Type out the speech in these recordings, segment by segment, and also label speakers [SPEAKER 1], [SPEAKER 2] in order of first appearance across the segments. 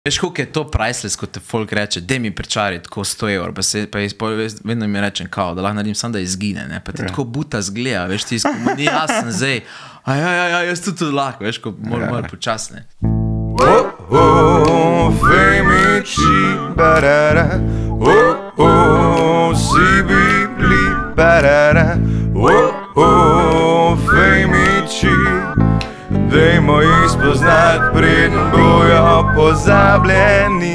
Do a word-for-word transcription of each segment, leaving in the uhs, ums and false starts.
[SPEAKER 1] Veš, koliko je to priceless, ko te folk reče, daj mi pričari tako sto evrov, pa, se, pa jaz vedno mi rečem, kao, da lahko naredim samo, da izgine, ne? Pa ti ja. Tako buta zgleda, veš, ti izko, ni jasen zdaj, a ja, ja, ja, jaz tudi lahko, veš, ko mora ja. Malo počasne.
[SPEAKER 2] Oh, oh, femici, barara, oh, oh, si bibli, barara, oh, oh, femici, dajmo jih spoznati, preden bojo pozabljeni.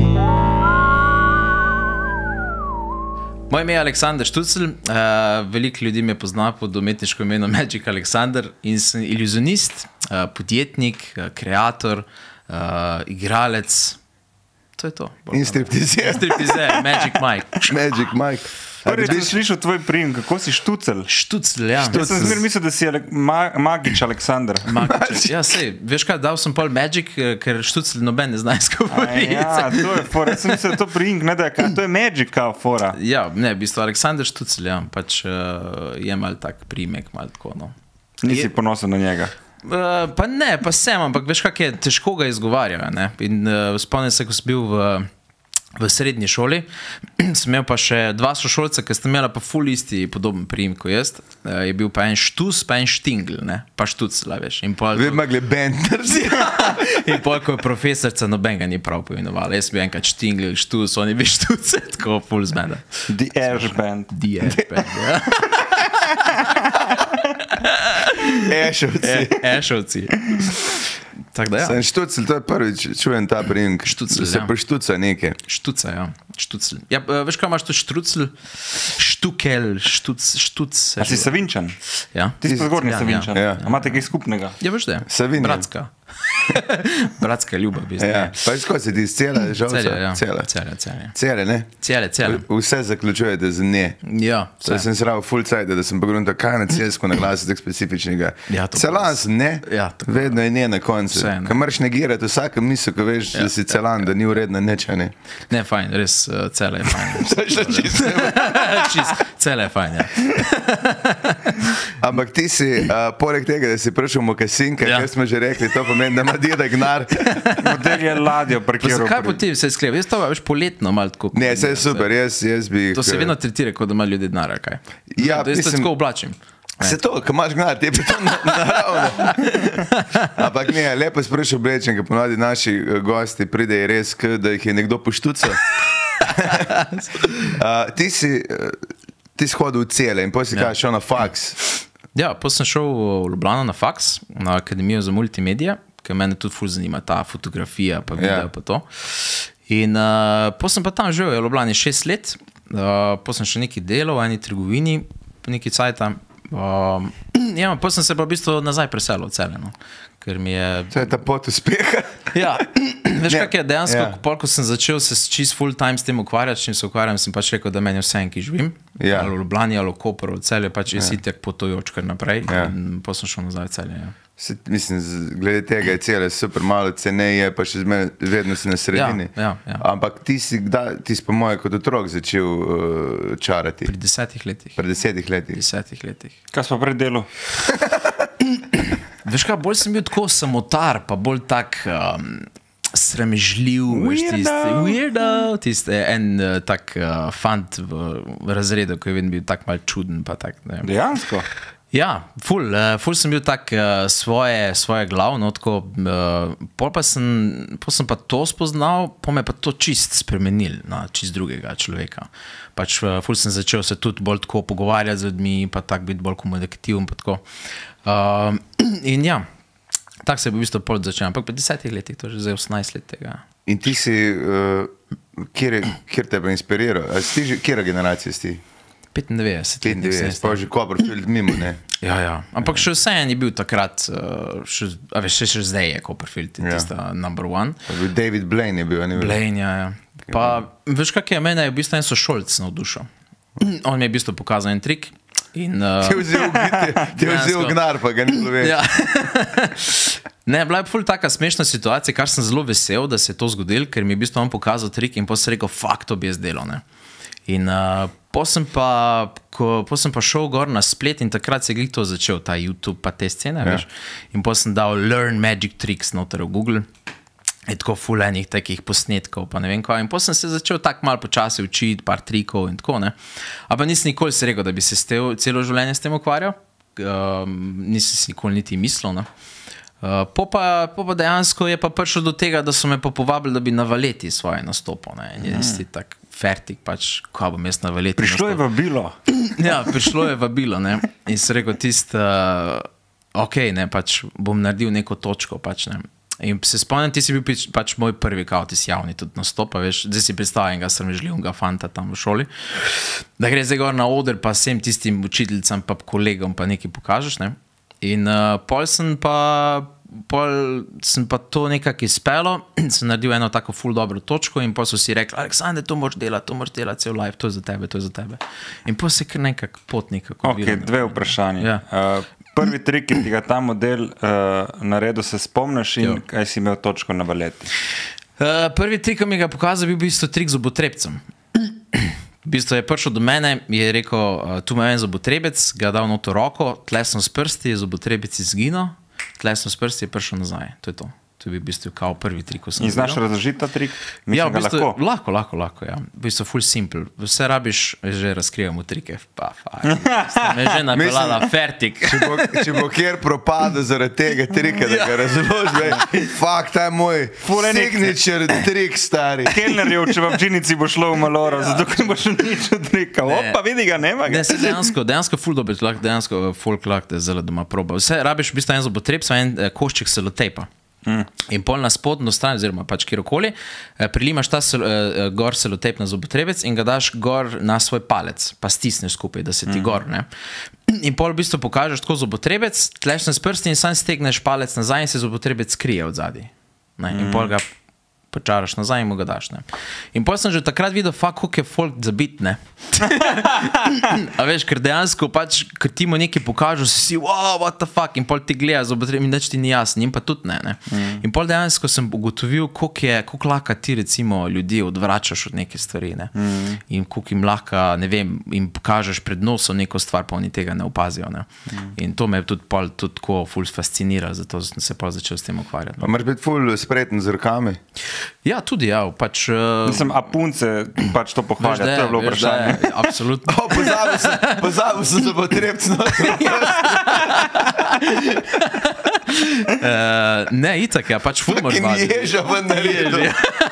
[SPEAKER 1] Moje ime je Aleksander Štucelj, uh, veliko ljudi me pozna pod umetniško imeno Magic Aleksander in sem iluzionist, uh, podjetnik, uh, kreator, uh, igralec, to je to.
[SPEAKER 2] In striptizer.
[SPEAKER 1] Striptizer, Magic Mike.
[SPEAKER 2] Magic Mike.
[SPEAKER 3] Prvič sem slišal tvoj prijem, kako si Štucelj?
[SPEAKER 1] Štucelj, ja.
[SPEAKER 3] Jaz sem zmer mislil, da si ma Magič Aleksander.
[SPEAKER 1] Magič, ja, sej, veš kaj, dal sem pol Magic, ker Štucelj noben ne zna izgovoriti.
[SPEAKER 3] Ja, to je fora, jaz sem mislil, da to prijem, ne da je kaj, to je Magic kao fora.
[SPEAKER 1] Ja, ne, v bistvu Aleksander Štucelj, ja, pač uh, je mal tak prijemek, mal tako, no.
[SPEAKER 3] Nisi ponosen na njega?
[SPEAKER 1] Uh, pa ne, pa sem, ampak veš kak je, težko ga izgovarjajo, ne. In uh, spomnim se, ko sem bil v... v srednji šoli, sem imel pa še dva sošolca, ki sta imela pa ful isti podoben prijem kot jaz, je bil pa en Štus, pa en Štingl, ne, pa Štucla, veš.
[SPEAKER 2] Vi mogli benderzi.
[SPEAKER 1] In pol, ko je profesorca, noben ga ni prav poimenoval. Jaz bil enkrat Štingl, Štus, oni bi Štuce, tako ful zmeda.
[SPEAKER 3] The Ash Band.
[SPEAKER 1] The Ash Band, ja.
[SPEAKER 2] Ešovci.
[SPEAKER 1] Ešovci. Tak da, ja.
[SPEAKER 2] Sem Štucelj, to je prvič, čujem ta prijemek.
[SPEAKER 1] Štucelj,
[SPEAKER 2] se
[SPEAKER 1] ja.
[SPEAKER 2] pa štuca nekaj.
[SPEAKER 1] Štuca, ja. Štucelj. Ja, veš kaj imaš to Štrucelj? Štukelj, štuc, štuc.
[SPEAKER 3] A si Savinčan?
[SPEAKER 1] Ja.
[SPEAKER 3] Ti si pa zgornji Savinčan.
[SPEAKER 2] Ja.
[SPEAKER 3] A imate kaj skupnega?
[SPEAKER 1] Ja, veš da je.
[SPEAKER 2] Savinjan.
[SPEAKER 1] Bratska. Bratska ljubav, bi zdaj.
[SPEAKER 2] Ja. Pa izko si ti iz cele žalca?
[SPEAKER 1] Celje, ja.
[SPEAKER 2] Cele.
[SPEAKER 1] Cele, cele.
[SPEAKER 2] Cele, ne?
[SPEAKER 1] Cele, cele.
[SPEAKER 2] Vse zaključujete z nje.
[SPEAKER 1] Ja, vse.
[SPEAKER 2] To sem sral full cajt, da sem pogrunil, kaj na celsko naglasiti tak specifičnega.
[SPEAKER 1] Ja, to
[SPEAKER 2] Celan sem, ne?
[SPEAKER 1] Ja, tako.
[SPEAKER 2] Vedno je nje na koncu.
[SPEAKER 1] Vse, ne.
[SPEAKER 2] Ko moraš negirati vsakem misel, ko veš,
[SPEAKER 1] Ja,
[SPEAKER 2] da si celan, da ni uredna neča, ne?
[SPEAKER 1] Ne, fajn, res, uh, cele je fajn.
[SPEAKER 2] To je šlo čisto.
[SPEAKER 1] Čist, cele je fajn, ja.
[SPEAKER 2] Ampak ti si, uh, poleg tega, da si prišel v mokasinke,
[SPEAKER 1] Ja.
[SPEAKER 2] kjer smo že rekli, to pomeni, da ima deda gnar.
[SPEAKER 3] Model je ladjo
[SPEAKER 1] Pa
[SPEAKER 3] parkiral.
[SPEAKER 1] zakaj potem se skleva? Jaz to veš poletno malo tako.
[SPEAKER 2] Ne, vse je super, jaz, jaz bi...
[SPEAKER 1] To se vedno tretira, kot da ima ljudi denar, ali kaj?
[SPEAKER 2] Ja,
[SPEAKER 1] da jaz to
[SPEAKER 2] mislim-
[SPEAKER 1] tako oblačim.
[SPEAKER 2] Se to, ko imaš gnar, ti je pa to na- naravno. Ampak ne, lepo si prišel oblečen, ker ponovadi naši eh, gosti pridejo res, k, da jih je nekdo poštucal. uh, ti si, uh, ti si hodil v cele in potem si
[SPEAKER 1] Ja.
[SPEAKER 2] kaj šel na faks.
[SPEAKER 1] Ja, potem sem šel v Ljubljano na faks, na Akademijo za multimedije, ker mene tudi ful zanima ta fotografija, pa video,
[SPEAKER 2] Ja.
[SPEAKER 1] pa to. In uh, potem sem pa tam živel v Ljubljani šest let, uh, potem sem še nekaj delal v eni trgovini, nekaj cajta. Uh, ja, potem sem se pa v bistvu nazaj preselil v Celje, no. Ker mi je...
[SPEAKER 2] To je ta pot uspeha.
[SPEAKER 1] Ja, veš
[SPEAKER 2] Ne,
[SPEAKER 1] kak je dejansko,
[SPEAKER 2] ja.
[SPEAKER 1] ja. Pol, ko sem začel se čist full time s tem ukvarjati, čim se ukvarjam, sem pač rekel, da meni je vse en, ki živim.
[SPEAKER 2] Ja.
[SPEAKER 1] Ali v Ljubljani, ali v Kopru, v Celju, pač jaz itak potujoč kar naprej.
[SPEAKER 2] Ja.
[SPEAKER 1] In potem sem šel nazaj v Celje, ja.
[SPEAKER 2] Se, mislim, z- glede tega je cele super malo ceneje, pa še zmeraj vedno si na sredini.
[SPEAKER 1] Ja, ja, ja.
[SPEAKER 2] Ampak ti si, kdaj, ti si po moje kot otrok začel uh, čarati.
[SPEAKER 1] Pri desetih letih.
[SPEAKER 2] Pred desetih letih.
[SPEAKER 1] desetih letih.
[SPEAKER 3] Kaj smo pred delu?
[SPEAKER 1] Veš kaj, bolj sem bil tako samotar, pa bolj tak um, sramežljiv, veš, tisti, weirdo, tisti en uh, tak uh, fant v, v razredu, ki je vedno bil tak mal čuden, pa tak, ne vem.
[SPEAKER 3] Dejansko?
[SPEAKER 1] Ja, ful, uh, ful sem bil tak uh, svoje, svoje glav, no, tako, uh, pol pa sem, pol sem pa to spoznal, pol me pa to čist spremenil na čist drugega človeka. Pač uh, ful sem začel se tudi bolj tako pogovarjati z ljudmi, pa tak biti bolj komunikativen, pa tako. Uh, in ja, tak se je v bistvu pol začel, ampak pri desetih letih, to je že zdaj osemnajst let tega.
[SPEAKER 2] In ti si, uh, kjer, je- kjer te je spiriral? A si ti že, kjera generacija si ti?
[SPEAKER 1] petindevetdeset.
[SPEAKER 2] petindevetdeset, pa že Copperfield mimo, ne?
[SPEAKER 1] Ja, ja. Ampak še vseeno je bil takrat, uh, še, a veš, še, še zdaj je Copperfield,
[SPEAKER 2] Ja.
[SPEAKER 1] tista number one.
[SPEAKER 2] Pa bil David Blaine je bil, a ni bil?
[SPEAKER 1] Blaine, ja, ja. Pa veš kak je, mene je v bistvu en sošolc navdušil. On mi je v bistvu pokazal en trik in... Uh,
[SPEAKER 2] Ti je vzel, ti, ti je vzel
[SPEAKER 1] Dejansko.
[SPEAKER 2] gnar, pa ga ni bilo več.
[SPEAKER 1] ja. Ne, bila je ful taka smešna situacija, kar sem zelo vesel, da se je to zgodilo, ker mi je v bistvu on pokazal trik in potem sem rekel, fuck, to bi jaz delal, ne. In uh, potem sem pa, ko, potem sem pa šel gor na splet in takrat se je glih to začel, ta YouTube pa te scene,
[SPEAKER 2] Ja.
[SPEAKER 1] veš. In potem sem dal Learn Magic Tricks noter v Google. je tako fulejnih takih posnetkov, pa ne vem kaj. In potem sem se začel tako malo počasi učiti, par trikov in tako, ne. Ampak nisem nikoli se rekel, da bi se s te, celo življenje s tem ukvarjal. Uh, nisem si nikoli niti mislil, ne. Uh, po, pa, po pa dejansko je pa prišlo do tega, da so me pa povabili, da bi na Valeti svoje nastopil, ne. In je isti tak fertik, pač, kaj bom jaz na Valeti
[SPEAKER 3] Prišlo
[SPEAKER 1] nastopil.
[SPEAKER 3] je vabilo.
[SPEAKER 1] Ja, prišlo je vabilo, ne. In sem rekel tist, uh, ok, ne, pač bom naredil neko točko, pač, ne. In se spomnim, ti si bil pač moj prvi kao, ti si javni tudi nastopa, veš, zdaj si predstavljen, ga sem željivnega fanta tam v šoli, da gre zdaj gor na oder, pa vsem tistim učiteljcem, pa kolegom, pa nekaj pokažeš, ne. In uh, pol sem pa, pol sem pa to nekako izpelo, sem naredil eno tako ful dobro točko in pol so si rekli, Aleksandr, to moraš delati, to moraš delati cel live, to je za tebe, to je za tebe. In pol se kar nekak pot nekako
[SPEAKER 3] Ok,
[SPEAKER 1] videl,
[SPEAKER 3] dve vprašanje.
[SPEAKER 1] Ja.
[SPEAKER 3] Uh, prvi trik, ki ti ga ta model uh, naredil, se spomniš in
[SPEAKER 1] Jo.
[SPEAKER 3] kaj si imel točko na Valeti?
[SPEAKER 1] Uh, prvi trik, ki mi ga je pokazal, bil v bistvu trik z zobotrebcem. V bistvu je prišel do mene, je rekel, uh, tu ima en zobotrebec, ga je dal noto roko, tle sem s prsti, je zobotrebec izginil, tle sem s prsti, je prišel nazaj. To je to. To je v bistvu kao prvi trik, ko sem
[SPEAKER 3] In znaš
[SPEAKER 1] videl.
[SPEAKER 3] razložiti ta trik? Mislim,
[SPEAKER 1] Ja, v
[SPEAKER 3] ga
[SPEAKER 1] bistvu,
[SPEAKER 3] lahko.
[SPEAKER 1] lahko, lahko, lahko, ja. V bistvu full simple. Vse rabiš, že razkrivamo trike, pa fakt. Me je že napeljala fertik.
[SPEAKER 2] Če bo, če bo kjer propadel zaradi tega trika, da ga razloži, fakt, ta je moj
[SPEAKER 3] Ful enih-
[SPEAKER 2] signature trik, stari.
[SPEAKER 3] Kelnerjev, če v občinici bo šlo v maloro, zato ker boš nič od trika.
[SPEAKER 1] Ne.
[SPEAKER 3] Opa, vidi ga, nema ga.
[SPEAKER 1] Ne, se dejansko, dejansko ful dobro, lahko dejansko folk lahko te zelo doma proba. Vse rabiš v bistvu en zobotrebc, en eh, košček selotejpa. Mm. In pol na spodnjo stran, oziroma pač kjerokoli, eh, prilimaš ta sel, eh, gor selotejp na zobotrebec in ga daš gor na svoj palec, pa stisneš skupaj, da se ti mm. gor, ne. In pol v bistvu pokažeš tako zobotrebec, tleš s prsti in sam stegneš palec nazaj in se zobotrebec skrije od zadaj. Ne. In pol ga počaraš nazaj in mu ga daš, ne. In pol sem že takrat videl, fakt, koliko je folk zabit, ne. A veš, ker dejansko pač, ker ti mu nekaj pokažeš, si si, wow, what the fuck, in pol ti gleda zobotrebec in nič ti ni jasno, in pa tudi ne, ne. Mm. In pol dejansko sem ugotovil, koliko je, koliko lahko ti recimo ljudi odvračaš od neke stvari, ne. Mm. In koliko jim lahko, ne vem, jim pokažeš pred nosom neko stvar, pa oni tega ne opazijo, ne. Mm. In to me je tudi pol tudi tako ful fasciniralo, zato sem se pol začel s tem ukvarjati.
[SPEAKER 2] Pa moraš biti ful spreten z rokami.
[SPEAKER 1] Ja, tudi ja, pač... Uh,
[SPEAKER 3] Mislim, a punce pač to pohvalja, to je bilo vprašanje.
[SPEAKER 1] Je, absolutno.
[SPEAKER 2] O, pozabil sem, pozabil sem zobotrebc noter.
[SPEAKER 1] Uh, ne, itak, ja, pač ful moraš
[SPEAKER 2] In
[SPEAKER 1] vaditi.
[SPEAKER 2] ježa ven naredil.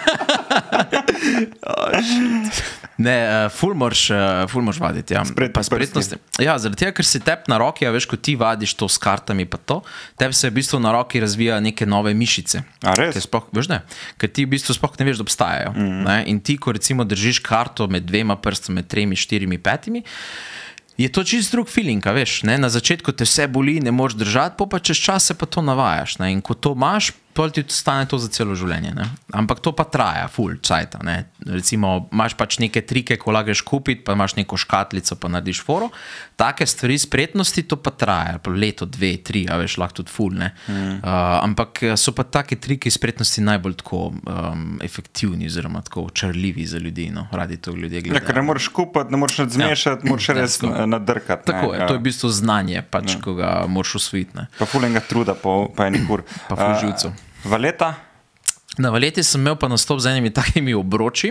[SPEAKER 1] Ne, uh, ful moraš, uh, ful moraš vaditi, ja.
[SPEAKER 3] Spretni
[SPEAKER 1] Pa spretnosti. Ja, zaradi tega, ker si tep na roki, a veš, ko ti vadiš to s kartami pa to, tebi se v bistvu na roki razvija neke nove mišice.
[SPEAKER 3] A res?
[SPEAKER 1] Ker sploh, veš ne, ker ti v bistvu sploh ne veš, da obstajajo. Mm -hmm. Ne? In ti, ko recimo držiš karto med dvema prstoma, med tremi, štirimi, petimi, je to čist drug feeling, a veš, ne? Na začetku te vse boli, ne moreš držati, po pa čez čas se pa to navajaš, ne? In ko to imaš, pol ti stane to za celo življenje, ne? Ampak to pa traja, ful, cajta, ne? Recimo, imaš pač neke trike, ko lageš kupiti, pa imaš neko škatlico, pa narediš foro, take stvari, spretnosti, to pa traja, pa leto, dve, tri, a veš, lahko tudi ful, ne? Mm. Uh, ampak so pa take trike, spretnosti najbolj tako um, efektivni, oziroma tako očarljivi za ljudi, no? Radi to ljudje
[SPEAKER 3] Ja,
[SPEAKER 1] gledajo.
[SPEAKER 3] ker ne moreš kupati, ne moreš zmešati, ja. moraš res
[SPEAKER 1] tako.
[SPEAKER 3] nadrkati.
[SPEAKER 1] Tako
[SPEAKER 3] ne,
[SPEAKER 1] je, to je v bistvu znanje, pač, ja. Ko ga moraš usvojiti, ne?
[SPEAKER 3] Pa fulenga truda po, po enih ur.
[SPEAKER 1] Pa ful živcev.
[SPEAKER 3] Valeta?
[SPEAKER 1] Na Valeti sem imel pa nastop z enimi takimi obroči,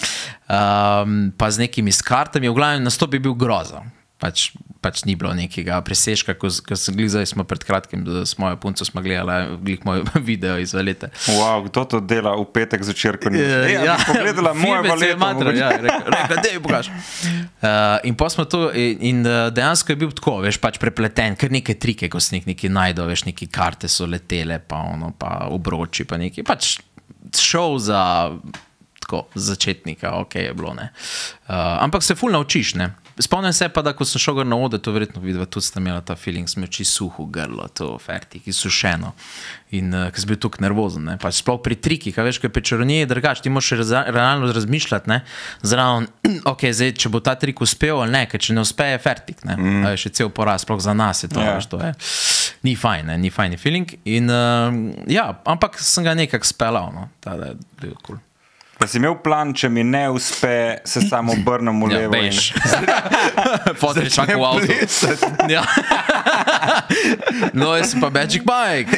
[SPEAKER 1] um, pa z nekimi s kartami, v glavnem nastop je bil groza. Pač, pač ni bilo nekega presežka, ko, ko sem gledal, smo pred kratkim s mojo punco smo gledali glih moj video iz Valete.
[SPEAKER 3] Wow, kdo to dela v petek zvečer, ko ni?
[SPEAKER 1] Ja,
[SPEAKER 3] Ja, pogledala mojo
[SPEAKER 1] filmec je
[SPEAKER 3] Valeto.
[SPEAKER 1] matra,
[SPEAKER 3] mogoče.
[SPEAKER 1] ja, rekel, da mi pokaž. Uh, in pa smo to, in, in uh, dejansko je bil tako, veš, pač prepleten, kar neke trike, ko si nekaj najdel, veš, neke karte so letele, pa ono, pa obroči, pa nekaj, pač šov za tako, začetnika, ok je bilo, ne. Uh, ampak se ful naučiš, ne. Spomnim se pa, da ko sem šel gor na ode, to verjetno vidva, tudi sta imela ta feeling, smo oči suho grlo, to fertik, izsušeno. In uh, ker sem bil tukaj nervozen, ne, pač sploh pri trikih, a veš, ker pri čarovniji je drugače, ti moraš raz, realno razmišljati, ne, zraven, ok, zdaj, če bo ta trik uspel ali ne, ker če ne uspe, je fertik, ne, mm. a veš, je cel poraz, sploh za nas je to,
[SPEAKER 3] Ja.
[SPEAKER 1] veš, to je, ni fajn, ne, ni fajni feeling. In uh, ja, ampak sem ga nekako spelal, no, ta da je bil cool.
[SPEAKER 3] Pa si imel plan, če mi ne uspe, se samo obrnem v
[SPEAKER 1] Ja,
[SPEAKER 3] levo. in-
[SPEAKER 1] bež. Potem čakal v avtu. Ja. No, jaz sem pa Magic Mike.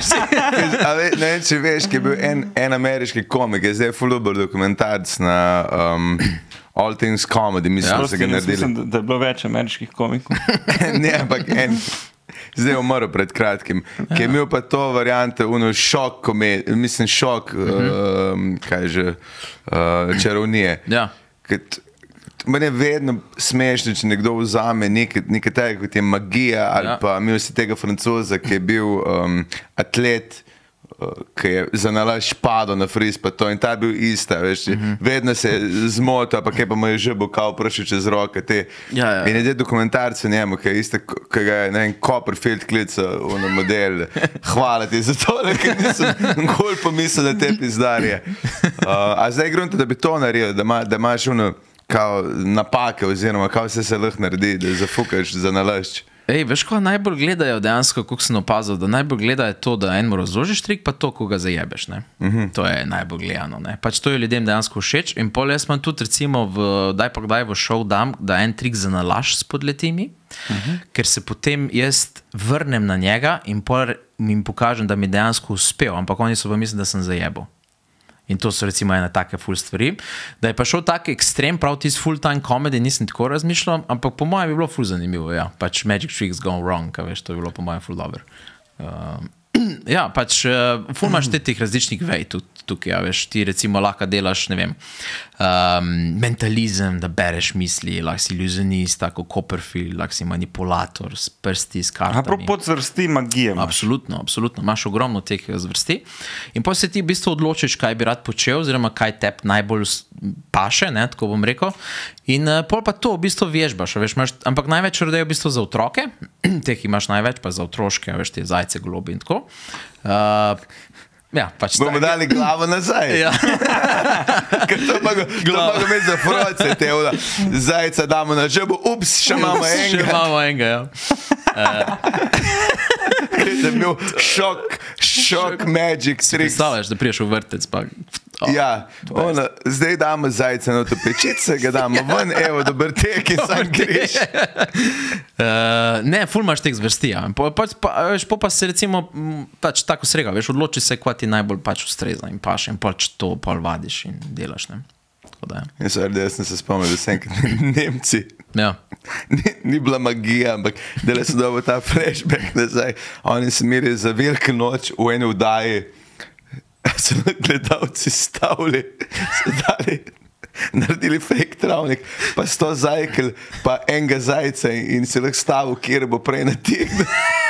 [SPEAKER 2] A ve, ne vem, če veš, ki je bil en, en ameriški komik, je zdaj full dober dokumentarc na um, All Things Comedy, mislim,
[SPEAKER 1] Ja.
[SPEAKER 2] da se ga
[SPEAKER 3] Jaz
[SPEAKER 2] naredili.
[SPEAKER 3] mislim, da, da je bilo več ameriških komikov.
[SPEAKER 2] Ne, ampak en, zdaj je umrl pred kratkim, ki je imel pa to variante, uno šok, komed, mislim šok, uh -huh. um, kaj že, uh, čarovnije.
[SPEAKER 1] Ja.
[SPEAKER 2] Mene je vedno smešno, če nekdo vzame nekaj, nekaj tega, kot je magija, ali
[SPEAKER 1] Ja.
[SPEAKER 2] pa imel si tega Francoza, ki je bil um, atlet, uh, ki je za nalaž padel na friz, pa to in ta je bil ista, veš, mm -hmm. vedno se je zmotil, pa kaj pa mu je že bo kao pršil čez roke, te.
[SPEAKER 1] Ja, ja.
[SPEAKER 2] In je te dokumentarce njemu, ki je isto, ki ga je, ne vem, Copperfield klical v model, hvala ti za to, ker nisem nikoli pomislil, da te pizdarje. Uh, a zdaj grunto, da bi to naredil, da, ima, da imaš ono, kao napake oziroma kao vse se lahko naredi, da zafukaš za nalašč.
[SPEAKER 1] Ej, veš, ko najbolj gledajo dejansko, kako sem opazil, da najbolj gledajo to, da enemu razložiš trik, pa to, ko ga zajebeš. Ne? Uh -huh. To je najbolj gledano. Ne? Pač to je ljudem dejansko všeč. In pol jaz imam tudi recimo v, daj pa kdaj v šov dam, da en trik za nalašč spodleti mi, uh -huh. ker se potem jaz vrnem na njega in pol jim pokažem, da mi dejansko uspel, ampak oni so pa mislili, da sem zajebal. In to so recimo ena take full stvari. Da je pa šel tak ekstrem, prav tisti full-time comedy, nisem tako razmišljal, ampak po mojem bi bilo full zanimivo, ja. Pač Magic Tricks Gone Wrong, kaj veš, to je bilo po mojem full dobro. Uh, ja, pač uh, full imaš te teh različnih vej tudi tukaj, ja, veš, ti recimo lahko delaš, ne vem, um, mentalizem, da bereš misli, lahko si iluzionist, tako Copperfield, lahko si manipulator, s prsti, s kartami.
[SPEAKER 3] Prav podzvrsti magije. imaš.
[SPEAKER 1] Absolutno, absolutno. Imaš ogromno teh zvrsti. In potem se ti v bistvu odločiš, kaj bi rad počel, oziroma kaj te najbolj paše, ne, tako bom rekel. In uh, pol pa to v bistvu vežbaš. Veš, imaš, ampak največ rodej v bistvu za otroke, teh imaš največ, pa za otroške, veš, te zajce, globi in tako. Uh, ja, pač
[SPEAKER 2] Bomo
[SPEAKER 1] tak-
[SPEAKER 2] dali glavo nazaj.
[SPEAKER 1] Ja.
[SPEAKER 2] Ker to mogo imeti za froce, te vda. Zajca damo na žebu, ups, še imamo
[SPEAKER 1] Še
[SPEAKER 2] enega.
[SPEAKER 1] imamo enega, ja.
[SPEAKER 2] Ker je bil šok, šok magic tricks.
[SPEAKER 1] Predstavljaš, da priješ v vrtec, pa... Oh,
[SPEAKER 2] Ja, ona, zdaj damo zajca na to pečice, ga damo ven, evo, dober tek in sam greš.
[SPEAKER 1] Uh, ne, ful imaš teh zvrsti, ja. Po, pa, pa, veš, po pa se recimo, m, pač tako srega, veš, odloči se, kva ti najbolj pač ustreza in paše in pač to pol vadiš in delaš, ne. Tako da,
[SPEAKER 2] In sorry, da jaz sem se spomnil, da sem enkrat Nemci.
[SPEAKER 1] ja.
[SPEAKER 2] Ni, ni bila magija, ampak da so dobil ta flashback nazaj. Oni so imeli za veliko noč v eni vdaji, so gledalci stavili, so dali, naredili fake travnik, pa sto zajkel, pa enega zajca in se lahko stavil, kjer bo prej nategnil.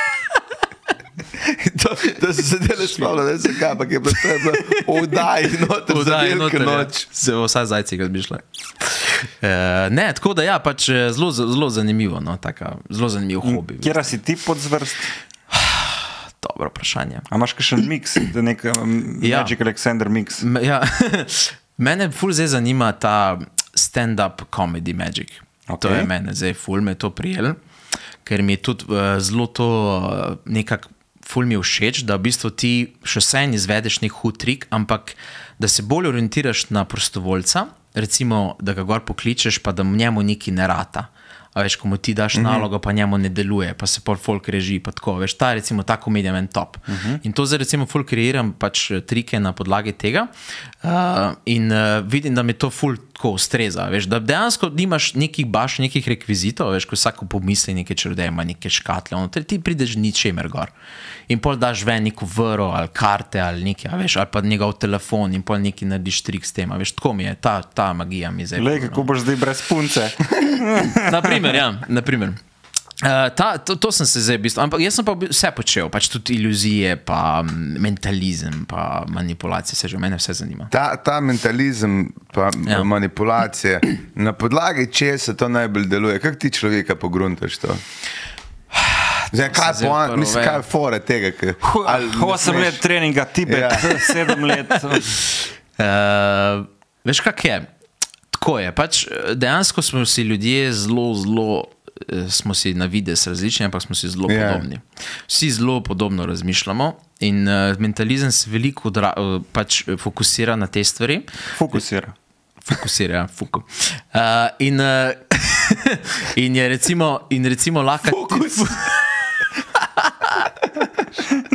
[SPEAKER 2] To, to so se dele spavljali, ne vem zakaj, ampak je bilo to je bilo v vdaji noter za
[SPEAKER 1] Vdaj
[SPEAKER 2] veliko
[SPEAKER 1] noter, ja.
[SPEAKER 2] noč.
[SPEAKER 1] Se vsaj zajci razmišlja. Uh, ne, tako da ja, pač eh, zelo, zelo zanimivo, no, taka, zelo zanimiv hobi.
[SPEAKER 3] Kjera si ti podzvrst?
[SPEAKER 1] Dobro vprašanje.
[SPEAKER 3] A imaš kakšen miks, da nek um,
[SPEAKER 1] Ja.
[SPEAKER 3] Magic Alexander miks?
[SPEAKER 1] M- Ja, mene ful zdaj zanima ta stand-up comedy magic. Okay. To
[SPEAKER 3] Okej.
[SPEAKER 1] je mene zdaj ful, me je to prijel, ker mi je tudi uh, zelo to uh, nekako ful mi je všeč, da v bistvu ti še vsem izvedeš nek hud trik, ampak da se bolj orientiraš na prostovoljca, recimo, da ga gor pokličeš, pa da mu njemu nekaj ne rata. A veš, ko mu ti daš uh-huh. nalogo, pa njemu ne deluje, pa se pol folk reži, pa tako, veš, ta recimo ta komedija meni top. Uh-huh. In to zdaj recimo ful kreiram pač trike na podlagi tega uh, in uh, vidim, da mi to ful tako ustreza, veš, da dejansko nimaš nekih baš nekih rekvizitov, veš, ko vsako pomisli neke črde, ima neke škatle, ono, ti prideš ničemer gor. In pol daš ven neko vro ali karte ali nekaj, a veš, ali pa njegov telefon in pol neki narediš trik s tem, a veš, tako mi je, ta, ta magija mi zdaj.
[SPEAKER 3] Lej, kako boš zdaj brez punce.
[SPEAKER 1] Naprimer, ja, naprimer. Uh, ta, to, to sem se zdaj v bistvu, ampak jaz sem pa vse počel, pač tudi iluzije, pa mentalizem, pa manipulacije, se že mene vse zanima.
[SPEAKER 2] Ta, ta mentalizem, pa
[SPEAKER 1] Ja.
[SPEAKER 2] ja. manipulacije, na podlagi česa to najbolj deluje? Kako ti človeka pogruntaš to? Zdaj, kaj,
[SPEAKER 1] zdaj
[SPEAKER 2] poan,
[SPEAKER 1] prvo
[SPEAKER 2] mislim,
[SPEAKER 1] vejo.
[SPEAKER 2] kaj je fora tega? K,
[SPEAKER 3] Osem let treninga, Tibet,
[SPEAKER 2] Ja.
[SPEAKER 3] sedem let.
[SPEAKER 1] Uh, veš, kak je? Tako je, pač dejansko smo si ljudje zelo, zelo, eh, smo si na vides različni, ampak smo si zelo
[SPEAKER 2] Ja.
[SPEAKER 1] podobni. Vsi zelo podobno razmišljamo in uh, mentalizem se veliko odra, uh, pač fokusira na te stvari.
[SPEAKER 3] Fokusira.
[SPEAKER 1] Fokusira, ja, fuku. Uh, in, uh, in je recimo, in recimo lahko...
[SPEAKER 2] Fokus.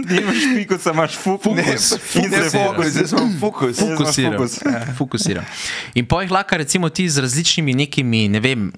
[SPEAKER 3] Nimaš fikusa, imaš fukus.
[SPEAKER 2] Ne, ne fokus, zdaj smo fokus.
[SPEAKER 1] Fokusiram.
[SPEAKER 3] Fokus.
[SPEAKER 1] Fokusiram. In po jih lahko recimo ti z različnimi nekimi, ne vem,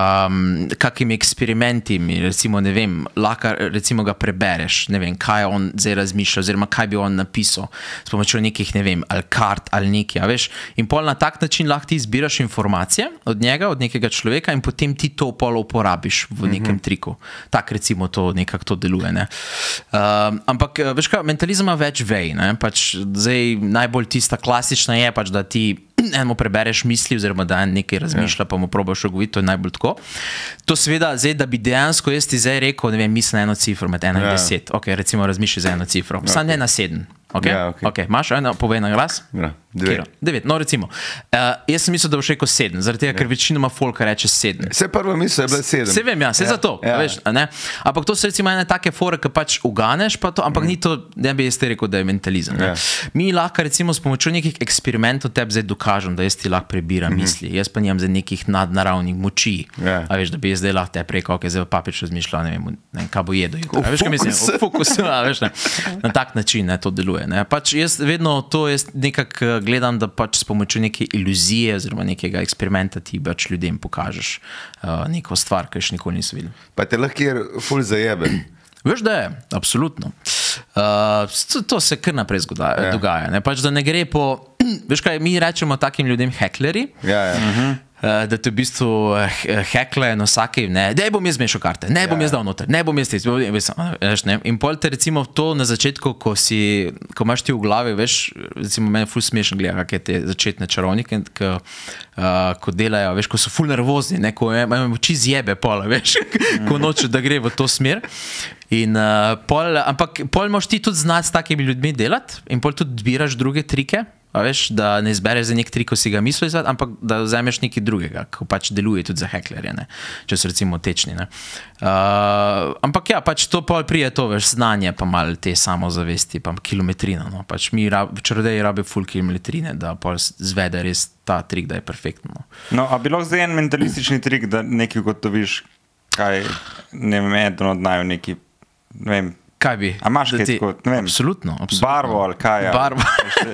[SPEAKER 1] um, kakimi eksperimenti, recimo, ne vem, lahko recimo ga prebereš, ne vem, kaj on zdaj razmišlja, oziroma kaj bi on napisal, s pomočjo nekih, ne vem, ali kart ali nekaj, a veš. In pol na tak način lahko ti izbiraš informacije od njega, od nekega človeka in potem ti to pol uporabiš v nekem mm-hmm. triku. Tak recimo to nekako to deluje, ne. Um, ampak, veš kaj, mentalizem ima več vej, ne, pač zdaj najbolj tista klasična je pač, da ti enemu prebereš misli, oziroma da en nekaj razmišlja, pa mu probaš ogoviti, to je najbolj tako. To seveda, zdaj, da bi dejansko jaz ti zdaj rekel, ne vem, misli na eno cifro med ena in deset, ok, recimo razmišlji za eno cifro, sam ne na sedem. Okay?
[SPEAKER 2] Ja, okay.
[SPEAKER 1] Okay. Imaš eno, povej na glas?
[SPEAKER 2] Ja, devet.
[SPEAKER 1] devet, no recimo. Uh, jaz sem mislil, da boš rekel sedem, zaradi tega, ker večinoma folka reče sedem.
[SPEAKER 2] Vse prvo misel je bila sedem.
[SPEAKER 1] Se vem, ja, se ja. Zato, ja. Veš, ne? Ampak to so recimo ene take fore, ki pač uganeš, pa to, ampak mm. ni to, ne bi jaz te rekel, da je mentalizem. Ja. Mi lahko recimo s pomočjo nekih eksperimentov tebi zdaj dokažem, da jaz ti lahko prebiram mm. misli, jaz pa nimam zdaj nekih nadnaravnih moči, ja. A veš, da bi jaz zdaj lahko tebi rekel, ok, zdaj pa papič razmišljal, ne vem, ne, kaj bo jedel. A veš, kaj mislim? V fokusu, a veš, ne? Na tak način ne, to deluje. Ne? Pač jaz vedno to jaz nekako gledam, da pač s pomočjo neke iluzije oziroma nekega eksperimenta ti pač ljudem pokažeš uh, neko stvar, ki še nikoli niso videli.
[SPEAKER 2] Pa te lahko je ful zajebe.
[SPEAKER 1] Veš, da je, absolutno. Uh, to, to se kar naprej zgodaja, ja. Dogaja. Ne? Pač, da ne gre po, veš kaj, mi rečemo takim ljudem hekleri, ja, ja. Uh-huh. Uh, da te v bistvu hekle na vsaki, ne, daj bom jaz zmešal karte, ne bom jaz dal noter, ne bom jaz tisto, veš, ne. In pol te recimo to na začetku, ko si, ko imaš ti v glavi, veš, recimo meni ful smešen gleda, kakaj te začetne čarovnike, ko, uh, ko delajo, veš, ko so ful nervozni, ne, ko imajo oči zjebe pola, veš, ko noče, da gre v to smer. In uh, pol, ampak pol moš ti tudi znati s takimi ljudmi delati in pol tudi zbiraš druge trike, a veš, da ne izbereš za nek trik, ko si ga mislil izvati, ampak da vzameš nekaj drugega, ko pač deluje tudi za heklerje, ne, če so recimo tečni, ne. Uh, ampak ja, pač to pol prije to, veš, znanje, pa malo te samozavesti, pa kilometrina, no, pač mi rab, čarodeji rabijo ful kilometrine, da pol zvede res ta trik, da je perfektno. No,
[SPEAKER 3] no a bilo zdaj en mentalistični trik, da nekaj gotoviš, kaj, ne vem, eden od naju neki, ne vem,
[SPEAKER 1] kaj bi?
[SPEAKER 3] A imaš kaj tako, ne vem,
[SPEAKER 1] absolutno, absolutno.
[SPEAKER 3] Barvo ali kaj?
[SPEAKER 1] Barvo.